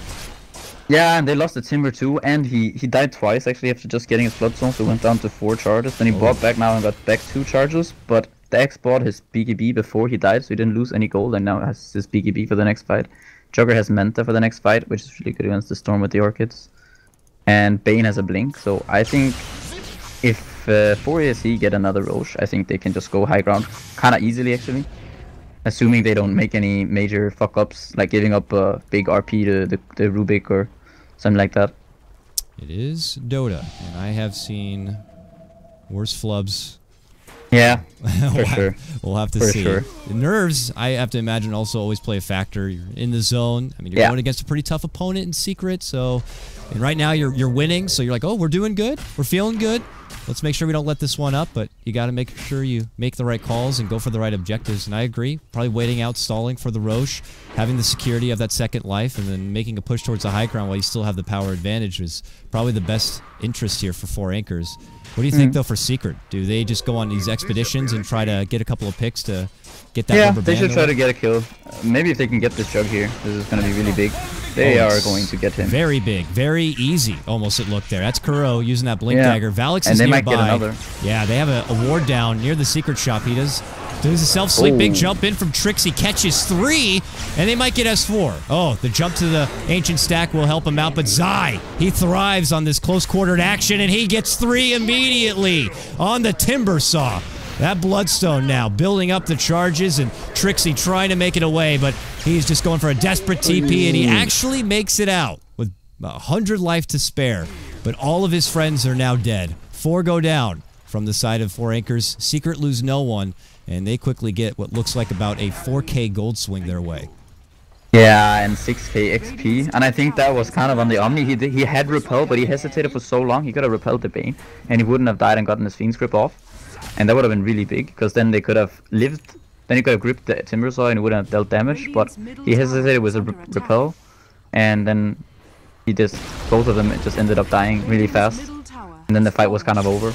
Yeah, and they lost the Timber too, and he died twice actually after just getting his Blood Zone, so went down to 4 charges. Then he bought back now and got back 2 charges, but the X bought his BKB before he died, so he didn't lose any gold, and now has his BKB for the next fight. Jugger has Manta for the next fight, which is really good against the Storm with the Orchids. And Bane has a Blink, so I think if 4ASC get another Roche, I think they can just go high ground kind of easily actually. Assuming they don't make any major fuck-ups, like giving up a big RP to the Rubik or something like that. It is Dota, and I have seen worse flubs. Yeah, for sure. We'll have to see. Sure. The nerves, I have to imagine, also always play a factor. You're in the zone. I mean, you're going against a pretty tough opponent in Secret, so... And right now, you're winning, so you're like, oh, we're doing good. We're feeling good. Let's make sure we don't let this one up, but you got to make sure you make the right calls and go for the right objectives. And I agree. Probably waiting out, stalling for the Roche, having the security of that second life, and then making a push towards the high ground while you still have the power advantage is probably the best interest here for 4 Anchors. What do you think, though, for Secret? Do they just go on these expeditions and try to get a couple of picks to get that rubber band? Yeah, they should try to get a kill. Maybe if they can get this Jug here, this is going to be really big. They are going to get him. Very big, very easy, almost it looked there. That's Kuro using that Blink Dagger. Valix is and they nearby. Might get another. Yeah, they have a ward down near the Secret shop. He does a self-sleep, big jump in from Trixie, catches 3, and they might get S4. Oh, the jump to the Ancient Stack will help him out, but Zai, he thrives on this close-quartered action, and he gets 3 immediately on the Timber Saw. That Bloodstone now building up the charges, and Trixie trying to make it away, but he's just going for a desperate TP, and he actually makes it out with 100 life to spare. But all of his friends are now dead. 4 go down from the side of 4 Anchors. Secret lose no one, and they quickly get what looks like about a 4K gold swing their way. Yeah, and 6K XP, and I think that was kind of on the Omni. He had Repel, but he hesitated for so long, he could have repelled the Bane, and he wouldn't have died and gotten his Fiend's Grip off. And that would have been really big, because then they could have lived, then he could have gripped the Timber Saw and he wouldn't have dealt damage, but he hesitated with a Repel, and then he just, both of them just ended up dying really fast, and then the fight was kind of over.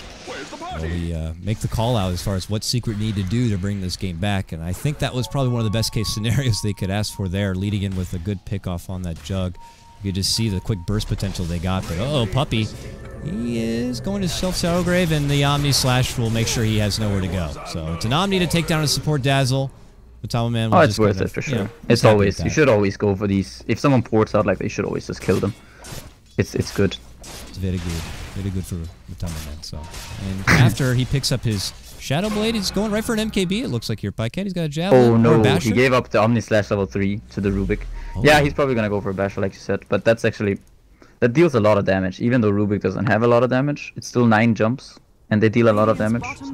Well, we make the call out as far as what Secret need to do to bring this game back, and I think that was probably one of the best case scenarios they could ask for there, leading in with a good pick off on that Jug. You could just see the quick burst potential they got, but Puppey, he is going to Self-Shadow Grave, and the Omni Slash will make sure he has nowhere to go. So it's an Omni to take down a support Dazzle. Matama Man will it's worth it for sure. It's always, you should always go for these. If someone ports out, like, they should always just kill them. It's good. It's very good for Matama Man. So, and after he picks up his Shadow Blade, he's going right for an MKB. It looks like here, Pycat. He's got a Javelin. Oh no, he gave up the Omni Slash level 3 to the Rubik. Yeah, he's probably gonna go for a Basher, like you said, but that's actually, that deals a lot of damage. Even though Rubik doesn't have a lot of damage, it's still 9 jumps, and they deal a lot of damage, so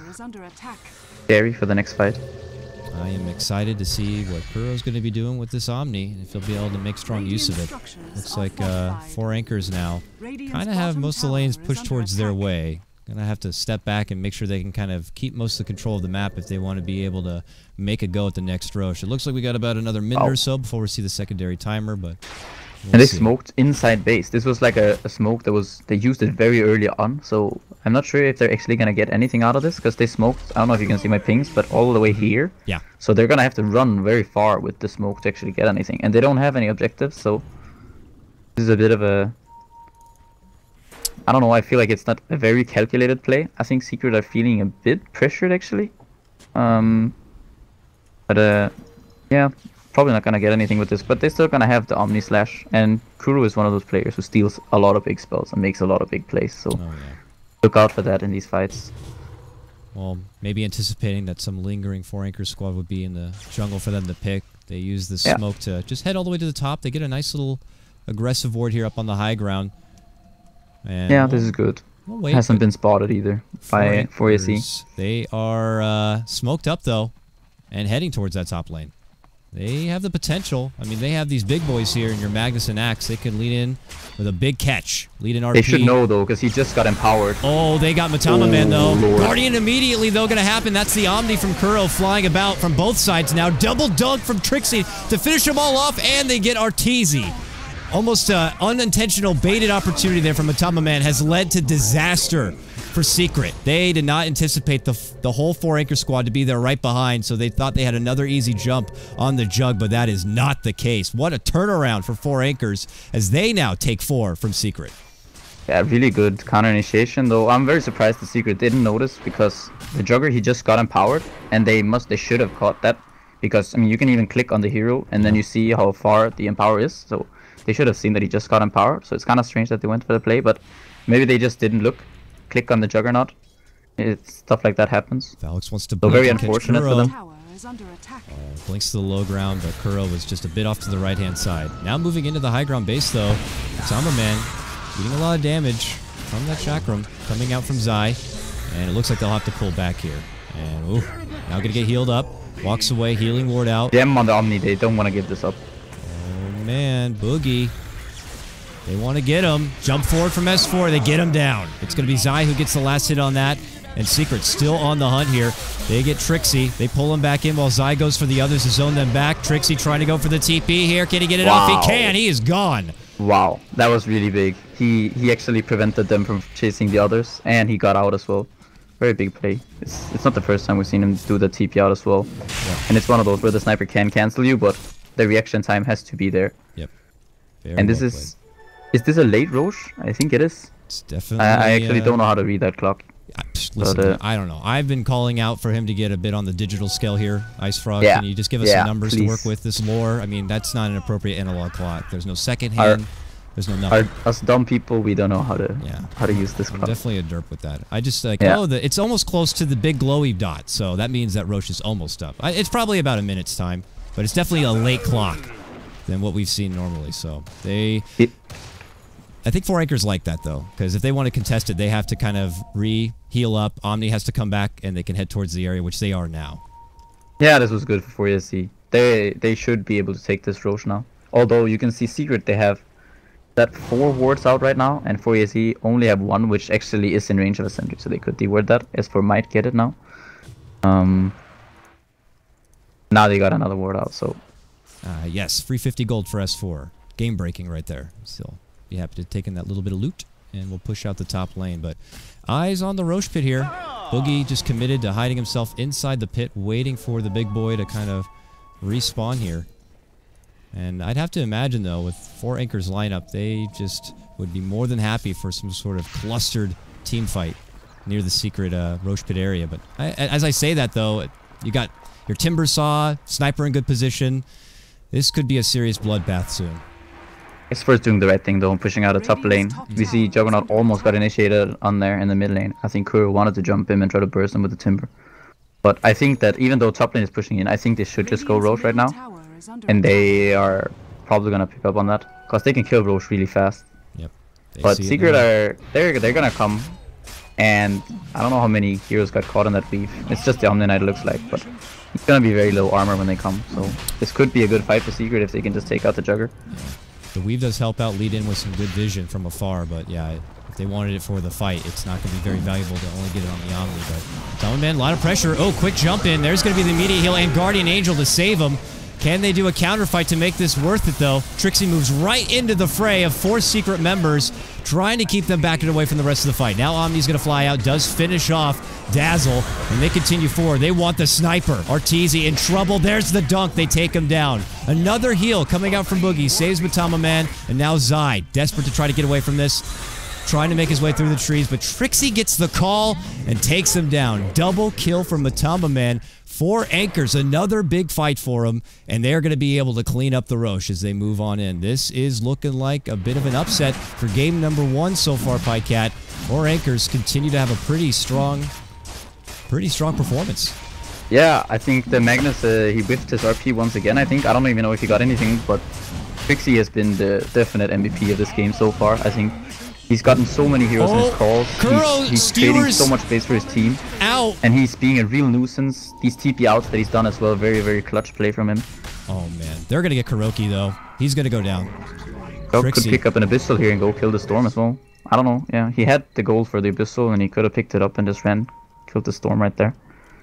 scary for the next fight. I am excited to see what Kuro's going to be doing with this Omni, and if he'll be able to make strong use of it. Looks like 4 Anchors now kind of have most of the lanes pushed towards their way. Gonna have to step back and make sure they can kind of keep most of the control of the map if they want to be able to make a go at the next Roche. It looks like we got about another minute or so before we see the secondary timer, but and they smoked inside base. This was like a smoke that was, they used it very early on, so I'm not sure if they're actually gonna get anything out of this, because they smoked, I don't know if you can see my pings, but all the way here. Yeah. So they're gonna have to run very far with the smoke to actually get anything, and they don't have any objectives, so this is a bit of a, I don't know, I feel like it's not a very calculated play. I think Secret are feeling a bit pressured actually. Yeah, probably not gonna get anything with this, but they're still gonna have the Omni Slash, and Kuro is one of those players who steals a lot of big spells and makes a lot of big plays, so look out for that in these fights. Well, maybe anticipating that some lingering 4 Anchor squad would be in the jungle for them to pick. They use the smoke to just head all the way to the top. They get a nice little aggressive ward here up on the high ground. And yeah, this is good. Wait, hasn't been spotted either by 4AC. They are smoked up, though, and heading towards that top lane. They have the potential. I mean, they have these big boys here in your Magnus and Axe. They can lead in with a big catch. Lead in RP. They should know, though, because he just got empowered. Oh, they got Matama Man, though. Lord. Guardian immediately, though, going to happen. That's the Omni from Kuro flying about from both sides now. Double dunk from Trixie to finish them all off, and they get Arteezy. Almost an unintentional baited opportunity there from Matama Man has led to disaster for Secret. They did not anticipate the whole 4 Anchor squad to be there right behind, so they thought they had another easy jump on the Jug, but that is not the case. What a turnaround for 4 Anchors as they now take 4 from Secret. Yeah, really good counter initiation, though I'm very surprised the Secret didn't notice, because the Jugger, he just got empowered, and they should have caught that, because, I mean, you can even click on the hero, and then you see how far the empower is, so they should have seen that he just got empowered, so it's kind of strange that they went for the play, but maybe they just didn't click on the Juggernaut. Stuff like that happens. Valix wants to blink. So very unfortunate for them. Blinks to the low ground, but Kuro was just a bit off to the right-hand side. Now moving into the high ground base, though. Matama Man getting a lot of damage from that Chakram coming out from Zai, and it looks like they'll have to pull back here. And ooh, now gonna get healed up. Walks away, healing ward out. Them on the Omni, they don't want to give this up. Oh man, Boogie. They want to get him. Jump forward from S4. They get him down. It's going to be Zai who gets the last hit on that. And Secret still on the hunt here. They get Trixie. They pull him back in while Zai goes for the others to zone them back. Trixie trying to go for the TP here. Can he get it off? He can. He is gone. Wow. That was really big. He actually prevented them from chasing the others. And he got out as well. Very big play. It's not the first time we've seen him do the TP out as well. Yeah. And it's one of those where the sniper can cancel you, but the reaction time has to be there. Yep. And this is... Is this a late Roche? I think it is. It's definitely... I actually don't know how to read that clock. Listen, but, I don't know. I've been calling out for him to get a bit on the digital scale here. Ice Frog, can you just give us some numbers to work with? This lore, I mean, that's not an appropriate analog clock. There's no second hand. There's no nothing. Us dumb people, we don't know how to use this clock. I'm definitely a derp with that. I just like, it's almost close to the big glowy dot, so that means that Roche is almost up. It's probably about a minute's time, but it's definitely a late clock than what we've seen normally. So I think 4 Anchors like that, though, because if they want to contest it, they have to kind of heal up. Omni has to come back, and they can head towards the area, which they are now. Yeah, this was good for 4AC. They should be able to take this Roche now. Although, you can see Secret, they have that 4 wards out right now, and 4AC only have 1, which actually is in range of a sentry, so they could deward that. S4 might get it now. Now they got another ward out, so... yes, free 50 gold for S4. Game breaking right there. Still be happy to take in that little bit of loot, and we'll push out the top lane. But eyes on the Roche pit here. Boogie just committed to hiding himself inside the pit, waiting for the big boy to kind of respawn here. And I'd have to imagine, though, with 4 Anchors lineup, they just would be more than happy for some sort of clustered team fight near the secret Roche pit area. But as I say that, though, you got your Timber Saw, Sniper in good position. This could be a serious bloodbath soon. S4's doing the right thing, though, pushing out a top lane. We see Juggernaut almost got initiated on there in the mid lane. I think Kuro wanted to jump in and try to burst him with the Timber. But I think that even though top lane is pushing in, I think they should just go Roche right now. And they are probably going to pick up on that, because they can kill Roche really fast. Yep. But Secret they're going to come. And I don't know how many heroes got caught in that weave. It's just the Omni Knight, it looks like. But it's going to be very low armor when they come. So this could be a good fight for Secret if they can just take out the Jugger. Yeah. The weave does help out lead in with some good vision from afar, but yeah, if they wanted it for the fight, it's not going to be very valuable to only get it on the Omni. But Matama Man, a lot of pressure. Oh, quick jump in. There's going to be the immediate heal and Guardian Angel to save him. Can they do a counter fight to make this worth it, though? Trixie moves right into the fray of 4 Secret members, trying to keep them back and away from the rest of the fight. Now Omni's going to fly out, does finish off Dazzle, and they continue forward. They want the sniper. Arteezy in trouble. There's the dunk. They take him down. Another heal coming out from Boogie. Saves Matama Man, and now Zai, desperate to try to get away from this. Trying to make his way through the trees, but Trixie gets the call and takes him down. Double kill from Matama Man. 4 Anchors, another big fight for them, and they're going to be able to clean up the Roche as they move on in. This is looking like a bit of an upset for game number 1 so far, PyCat. Four Anchors continue to have a pretty strong performance. Yeah, I think the Magnus, he whiffed his RP once again, I think. I don't even know if he got anything, but Trixie has been the definite MVP of this game so far. I think he's gotten so many heroes in his calls. Kuro He's creating skewers so much space for his team. out. And he's being a real nuisance. These TP outs that he's done as well, very, very clutch play from him. Oh man, they're gonna get Kuroki though. He's gonna go down. Dog could Trixie. pick up an Abyssal here and go kill the Storm as well. I don't know, yeah. He had the gold for the Abyssal and he could have picked it up and just killed the Storm right there.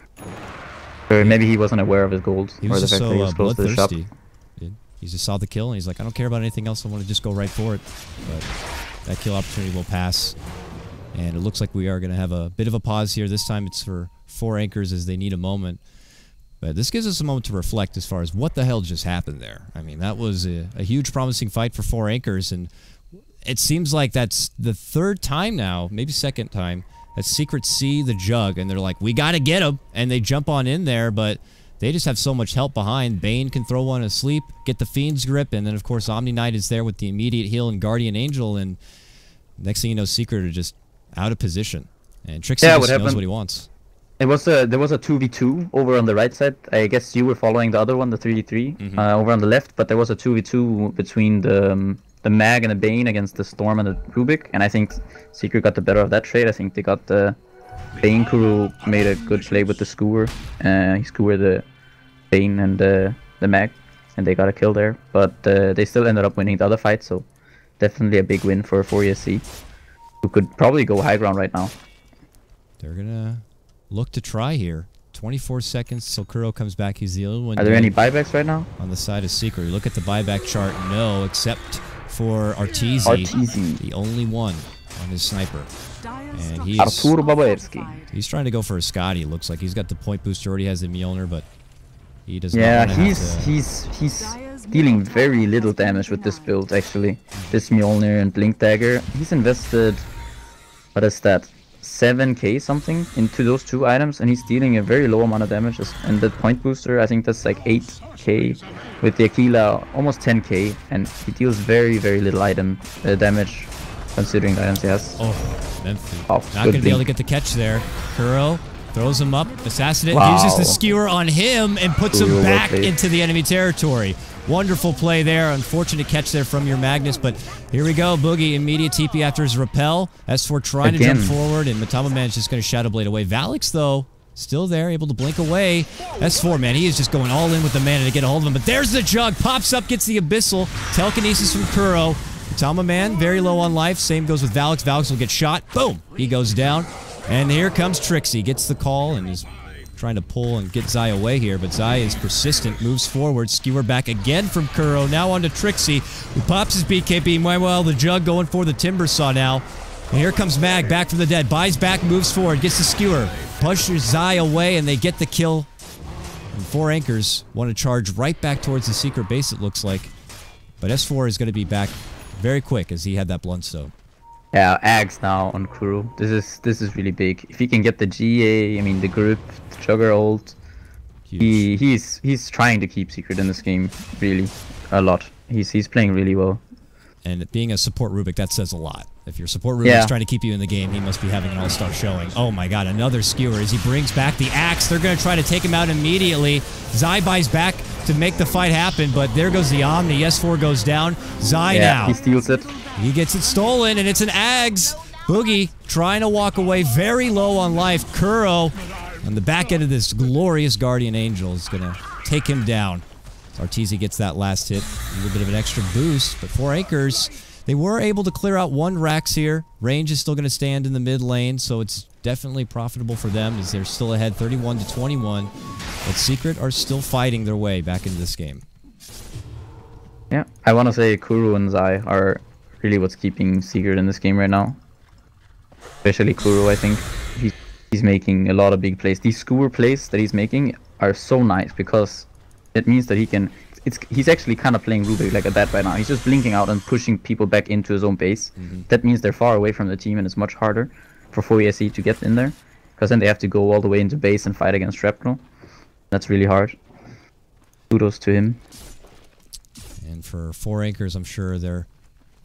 Or maybe he wasn't aware of his gold. He or was the just fact that he so was close to the shop. bloodthirsty. He just saw the kill and he's like, I don't care about anything else. I want to just go right for it. But that kill opportunity will pass. And it looks like we are going to have a bit of a pause here. This time it's for Four Anchors as they need a moment. But this gives us a moment to reflect as far as what the hell just happened there. I mean, that was a huge promising fight for Four Anchors. And it seems like that's the third time now, maybe second time, that Secret see the Jug. And they're like, we got to get him. And they jump on in there, but they just have so much help behind. Bane can throw one asleep, get the Fiend's Grip, and then, of course, Omni Knight is there with the immediate heal and Guardian Angel, and next thing you know, Secret are just out of position. And Trixie just knows what he wants. There was a 2v2 over on the right side. I guess you were following the other one, the 3v3, over on the left, but there was a 2v2 between the Mag and the Bane against the Storm and the Rubik, and I think Secret got the better of that trade. I think they got the Bane. Kuro made a good play with the Skewer. He skewered the Bane and the Mag, and they got a kill there. But they still ended up winning the other fight, so definitely a big win for 4ESC, who could probably go high ground right now. They're gonna look to try here. 24 seconds till Kuro comes back. He's the only one. Are there any buybacks right now? On the side of Secret. You look at the buyback chart. No, except for Arteezy. The only one on his sniper. And Arturo Babaevsky. He's trying to go for a Scotty. Looks like he's got the point booster. Already has the Mjolnir, but he does not. Yeah, he's dealing very little damage with this build actually. This Mjolnir and Blink Dagger. He's invested, what is that, 7k something into those two items, and he's dealing a very low amount of damage. And the point booster, I think that's like 8k. With the Aquila, almost 10k, and he deals very, very little item damage considering the items he has. Oh, Memphis. Oh, not going to be able to get the catch there. Kuro throws him up. Assassinate uses the skewer on him and puts him back into the enemy territory. Wonderful play there. Unfortunate catch there from your Magnus, but here we go. Boogie, immediate TP after his repel. S4 trying to jump forward, and Matama Man's just going to Shadow Blade away. Valix, though, still there, able to blink away. S4, man, he is just going all in with the mana to get a hold of him, but there's the Jug. Pops up, gets the Abyssal. Telekinesis from Kuro. Matama Man, very low on life. Same goes with Valix. Valix will get shot. Boom! He goes down. And here comes Trixie. Gets the call and is trying to pull and get Zai away here, but Zai is persistent, moves forward, skewer back again from Kuro, now onto Trixie, who pops his BKB. Meanwhile, the Jug going for the Timber Saw now. And here comes Mag, back from the dead, buys back, moves forward, gets the skewer, pushes Zai away, and they get the kill. And Four Anchors want to charge right back towards the Secret base, it looks like. But S4 is going to be back very quick as he had that Bloodstone. Yeah, Ags now on Kuro. This is really big. If he can get the GA, I mean the group, the Jugger ult, he's trying to keep Secret in this game really a lot. He's playing really well. And being a support Rubik, that says a lot. If your support Rubik's trying to keep you in the game, he must be having an all-star showing. Oh my god, another skewer as he brings back the axe. They're going to try to take him out immediately. Zai buys back to make the fight happen, but there goes the Omni. S4 goes down. Zai now. He steals it. He gets it stolen, and it's an Ags. Boogie trying to walk away, very low on life. Kuro on the back end of this glorious Guardian Angel is going to take him down. Arteezy gets that last hit. A little bit of an extra boost, but Four Anchors, they were able to clear out one Rax here. Range is still going to stand in the mid lane, so it's definitely profitable for them as they're still ahead 31-21. But Secret are still fighting their way back into this game. Yeah, I want to say Kuro and Zai are really what's keeping Secret in this game right now. Especially Kuro, I think. He's making a lot of big plays. These skewer plays that he's making are so nice because it means that he can... He's actually kind of playing Rubik like a that right now. He's just blinking out and pushing people back into his own base. That means they're far away from the team and it's much harder for 4ESC to get in there. Because then they have to go all the way into base and fight against Shrapnel. That's really hard. Kudos to him. And for Four Anchors, I'm sure they're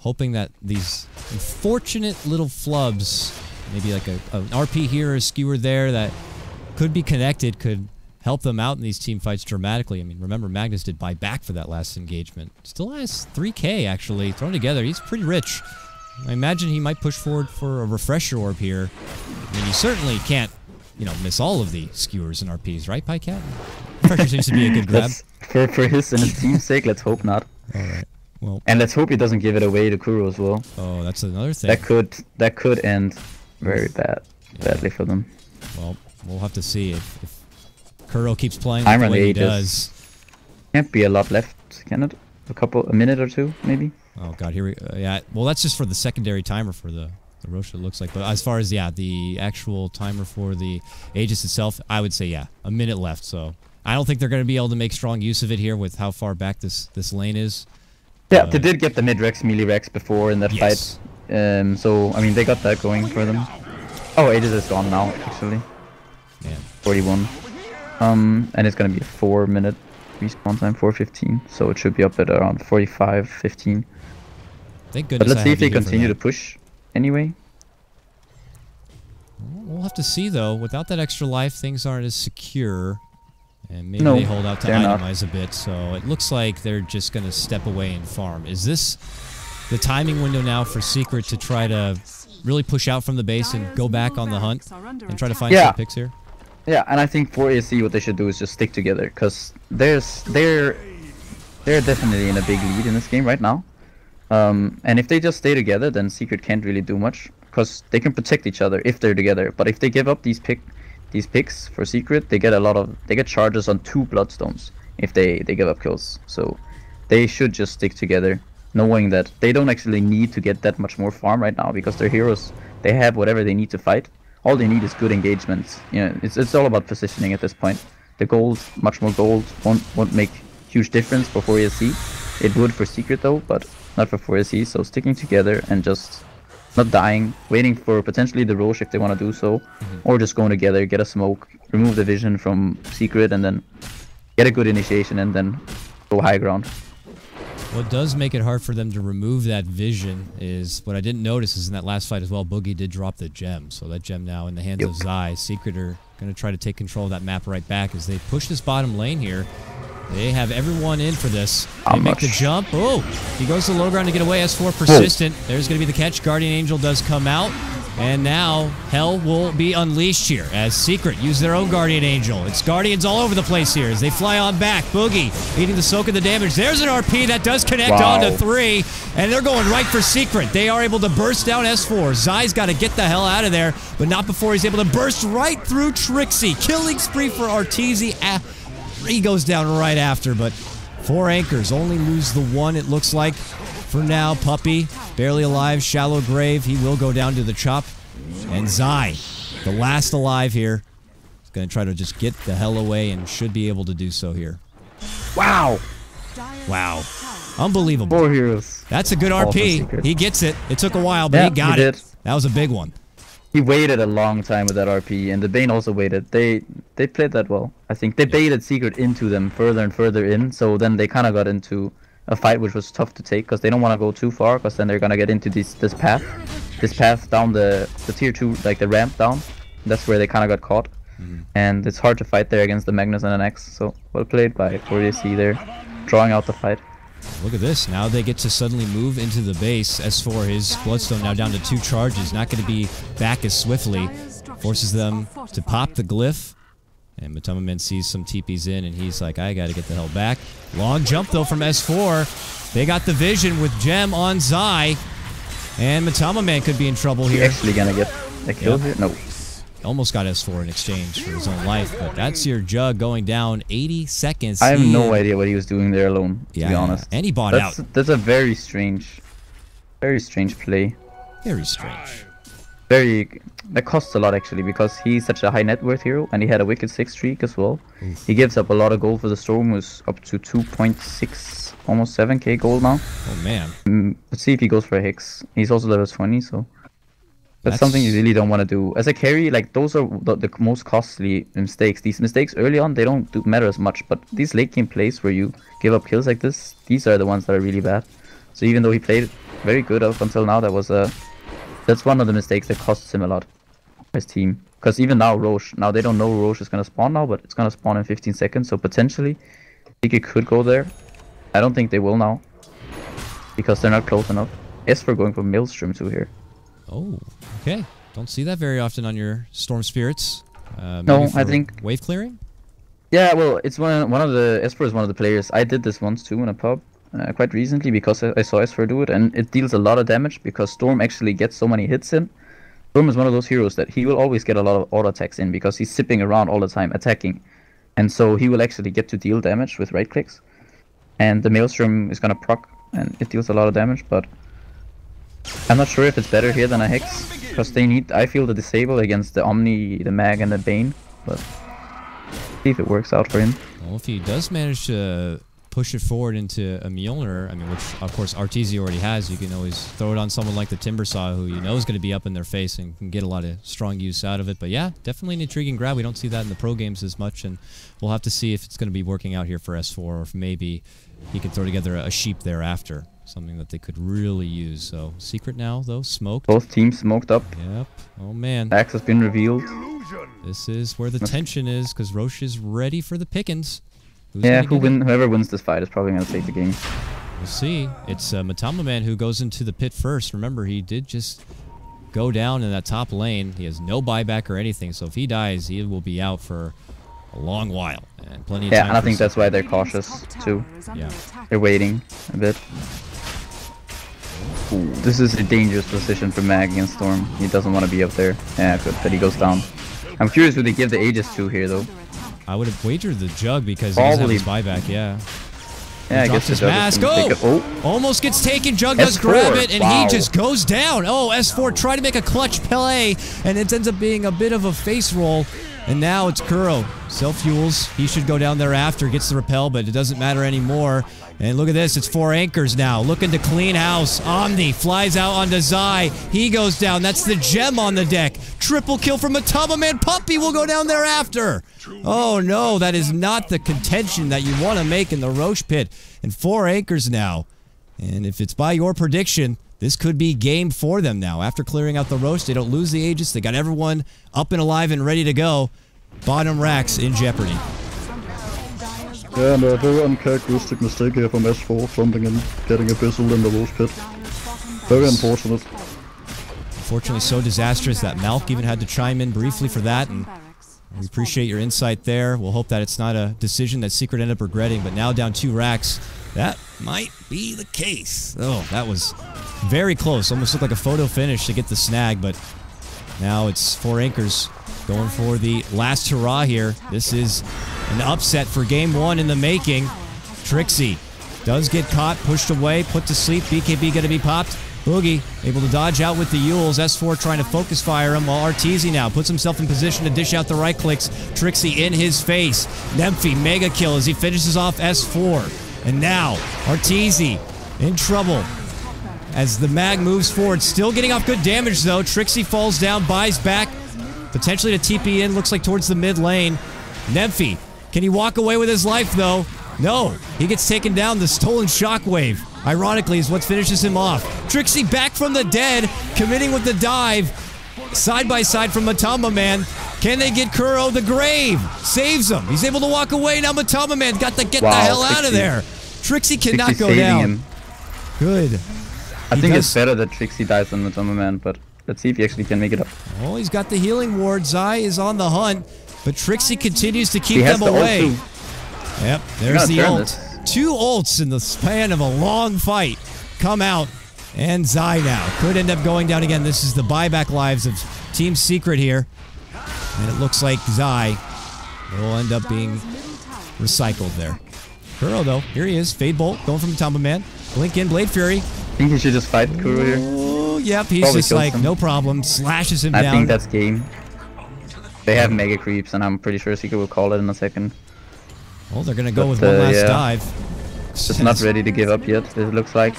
hoping that these unfortunate little flubs, maybe like an RP here or a skewer there that could be connected, could help them out in these team fights dramatically. I mean, remember, Magnus did buy back for that last engagement. Still has 3k, actually, thrown together. He's pretty rich. I imagine he might push forward for a refresher orb here. I mean, you certainly can't, you know, miss all of the skewers and RPs, right, Pycat? Refresher seems to be a good grab. For his and his team's sake, let's hope not. All right. Well, and let's hope he doesn't give it away to Kuro as well. Oh, that's another thing. That could end very badly for them. Well, we'll have to see if Kuro keeps playing Timer the way he ages. does. Can't be a lot left, can it? A minute or two, maybe. Oh god, here we yeah. Well, that's just for the secondary timer for the Roche, it looks like. But as far as the actual timer for the Aegis itself, I would say a minute left. So I don't think they're going to be able to make strong use of it here with how far back this lane is. Yeah, they did get the mid-rex, melee-rex before in that fight. So, I mean, they got that going for them. Oh, Aegis is gone now, actually. Yeah. 41. And it's gonna be a 4-minute respawn time, 4:15. So it should be up at around 45:15. Thank goodness. But let's see if they continue to push anyway. We'll have to see, though. Without that extra life, things aren't as secure. And maybe No, they hold out to they're not. itemize a bit, so it looks like they're just going to step away and farm. Is this the timing window now for Secret to try to really push out from the base and go back on the hunt and try to find some picks here? Yeah, and I think for AC what they should do is just stick together, because they're definitely in a big lead in this game right now. And if they just stay together, then Secret can't really do much, because they can protect each other if they're together. But if they give up these picks for Secret, they get charges on 2 Bloodstones if they give up kills. So they should just stick together, knowing that they don't actually need to get that much more farm right now, because their heroes, they have whatever they need to fight. All they need is good engagements. You know, it's all about positioning at this point. The gold, much more gold, won't make huge difference for 4ESC. It would for Secret though, but not for 4ESC. So sticking together and just not dying, waiting for potentially the Roche if they want to do so, or just going together, get a smoke, remove the vision from Secret, and then get a good initiation and then go high ground. What does make it hard for them to remove that vision is, what I didn't notice is in that last fight as well, Boogie did drop the gem. So that gem now in the hands of Zai. Secret are going to try to take control of that map right back as they push this bottom lane here. They have everyone in for this. They make the jump. Oh, he goes to low ground to get away. S4 persistent. There's going to be the catch. Guardian Angel does come out. And now, hell will be unleashed here as Secret use their own Guardian Angel. It's Guardians all over the place here as they fly on back. Boogie eating the soak of the damage. There's an RP that does connect onto 3, and they're going right for Secret. They are able to burst down S4. Zai's got to get the hell out of there, but not before he's able to burst right through Trixie. Killing spree for Arteezy. He goes down right after, but 4 anchors only lose the 1, it looks like. For now, Puppey, barely alive, shallow grave. He will go down to the chop. And Zai, the last alive here, is going to try to just get the hell away and should be able to do so here. Wow! Wow. Unbelievable. 4 heroes. That's a good RP. He gets it. It took a while, but he got it. That was a big one. He waited a long time with that RP, and the Bane also waited. They played that well. I think they baited Secret into them further and further in, so then they kind of got into a fight which was tough to take, because they don't want to go too far, because then they're gonna get into this path down the tier 2, like the ramp down. That's where they kind of got caught, and it's hard to fight there against the Magnus and an X. So well played by 4ESC there, drawing out the fight. Look at this. Now they get to suddenly move into the base. S4, his Bloodstone now down to 2 charges. Not going to be back as swiftly. Forces them to pop the glyph. And Matamaman sees some TPs in, and he's like, I got to get the hell back. Long jump, though, from S4. They got the vision with Gem on Zai. And Matamaman could be in trouble here. Actually going to get a kill here? No. Almost got S4 in exchange for his own life, but that's your Jug going down 80 seconds. I have no idea what he was doing there alone, to be honest. And he bought out. That's a very strange play. Very strange. That costs a lot, actually, because he's such a high net worth hero, and he had a Wicked 6 streak as well. He gives up a lot of gold for the Storm, who's up to 2.6, almost 7k gold now. Oh, man. Let's see if he goes for a Hex. He's also level 20, so... That's something you really don't want to do. As a carry, like, those are the most costly mistakes. These mistakes early on, they don't matter as much, but these late game plays where you give up kills like this, these are the ones that are really bad. So even though he played very good up until now, that's one of the mistakes that costs him a lot. His team. Because even now Roche, now they don't know Roche is gonna spawn now, but it's gonna spawn in 15 seconds. So potentially, Zeke could go there. I don't think they will now. Because they're not close enough. Esper going for Maelstrom too here. Oh, okay. Don't see that very often on your Storm Spirits. No, I think wave clearing. Yeah, well, it's one of the Esper is one of the players. I did this once too in a pub quite recently because I saw Esper do it, and it deals a lot of damage because Storm actually gets so many hits in. Storm is one of those heroes that he will always get a lot of auto attacks in because he's zipping around all the time attacking, and so he will actually get to deal damage with right clicks. And the Maelstrom is gonna proc, and it deals a lot of damage, but I'm not sure if it's better here than a Hex, because they need, I feel, the disable against the Omni, the Mag, and the Bane, but see if it works out for him. Well, if he does manage to push it forward into a Mjolnir, I mean, which of course Arteezy already has, you can always throw it on someone like the Timbersaw, who you know is going to be up in their face and can get a lot of strong use out of it. But yeah, definitely an intriguing grab. We don't see that in the pro games as much, and we'll have to see if it's going to be working out here for S4, or if maybe he can throw together a sheep thereafter. Something that they could really use. So, Secret now, though, smoked. Both teams smoked up. Yep. Oh, man. Axe has been revealed. This is where the tension is, because Roche is ready for the pickings. Yeah, whoever wins this fight is probably going to take the game. We'll see. It's Matama Man who goes into the pit first. Remember, he did just go down in that top lane. He has no buyback or anything, so if he dies, he will be out for a long while. And plenty of time. Yeah, and I think that's why they're cautious, too. Yeah. They're waiting a bit. Ooh, this is a dangerous position for Mag against Storm. He doesn't want to be up there. Yeah, good, but he goes down. I'm curious who they give the Aegis to here, though. I would have wagered the Jug because he doesn't have his buyback, yeah. Yeah, he drops his mask. Oh! Almost gets taken. Jug does S4. grab it, and Wow. he just goes down. Oh, S4 tried to make a clutch play, and it ends up being a bit of a face roll. And now it's Kuro. Self-fuels. He should go down there after. Gets the repel, but it doesn't matter anymore. And look at this. It's 4 anchors now. Looking to clean house. Omni flies out onto Zai. He goes down. That's the gem on the deck. Triple kill from Matama Man. Puppy will go down there after. Oh, no. That is not the contention that you want to make in the Roche pit. And 4 anchors now. And if it's by your prediction, this could be game for them now. After clearing out the Roche, they don't lose the Aegis. They got everyone up and alive and ready to go. Bottom racks in jeopardy. Yeah, and a very uncharacteristic mistake here from S4, jumping in, getting Abyssal in the Roche pit. Very unfortunate. Unfortunately, so disastrous that Malk even had to chime in briefly for that, and we appreciate your insight there. We'll hope that it's not a decision that Secret ended up regretting, but now down 2 racks, that might be the case. Oh, that was very close. Almost looked like a photo finish to get the snag, but now it's 4 anchors going for the last hurrah here. This is an upset for game 1 in the making. Trixie does get caught, pushed away, put to sleep. BKB going to be popped. Boogie able to dodge out with the Yules. S4 trying to focus fire him, while Arteezy now puts himself in position to dish out the right clicks. Trixie in his face. Nemphy mega kill as he finishes off S4. And now Arteezy in trouble as the Mag moves forward. Still getting off good damage though. Trixie falls down, buys back. Potentially to TP in, looks like towards the mid lane. Nemphy, can he walk away with his life though? No, he gets taken down. The stolen shockwave, ironically, is what finishes him off. Trixie back from the dead, committing with the dive. Side by side from Matama Man. Can they get Kuro? The grave saves him. He's able to walk away. Now Matama Man got to get the hell out of there. Trixie cannot go down. Him. Good. I think it's better that Trixie dies than Matama Man, but let's see if he actually can make it up. Oh, he's got the healing ward. Zai is on the hunt, but Trixie continues to keep them away. Yep, there's the ult. 2 ults in the span of a long fight come out, and Zai now could end up going down again. This is the buyback lives of Team Secret here, and it looks like Zai will end up being recycled there. Kuro, though, here he is. Fade Bolt going from Matama Man. Blink in, Blade Fury. I think he should just fight Kuro here. Oh, yep, he's Probably just like, him. no problem. Slashes him down. I think that's game. They have mega creeps, and I'm pretty sure Secret will call it in a second. Well, they're going to go with one last dive. Just not ready to give up yet, it looks like.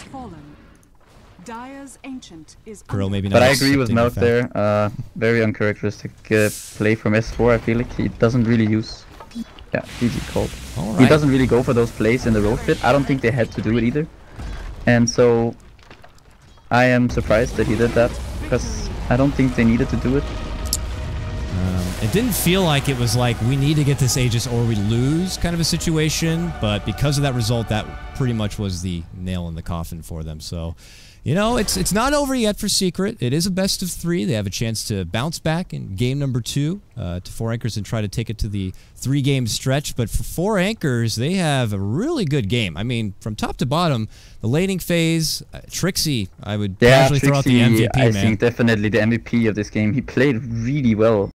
Kuro maybe not. But I agree with Melk there. Very uncharacteristic play from S4. I feel like he doesn't really use... Yeah, GG called. All right. He doesn't really go for those plays in the road pit. I don't think they had to do it either. And so I am surprised that he did that, because I don't think they needed to do it. It didn't feel like it was like, we need to get this Aegis or we lose kind of a situation, but because of that result, that pretty much was the nail in the coffin for them. So, you know, it's not over yet for Secret. It is a best of 3. They have a chance to bounce back in game number 2 to 4 Anchors and try to take it to the 3-game stretch. But for 4 Anchors, they have a really good game. I mean, from top to bottom, the laning phase, Trixie, I would casually throw out the MVP, I think definitely the MVP of this game. He played really well.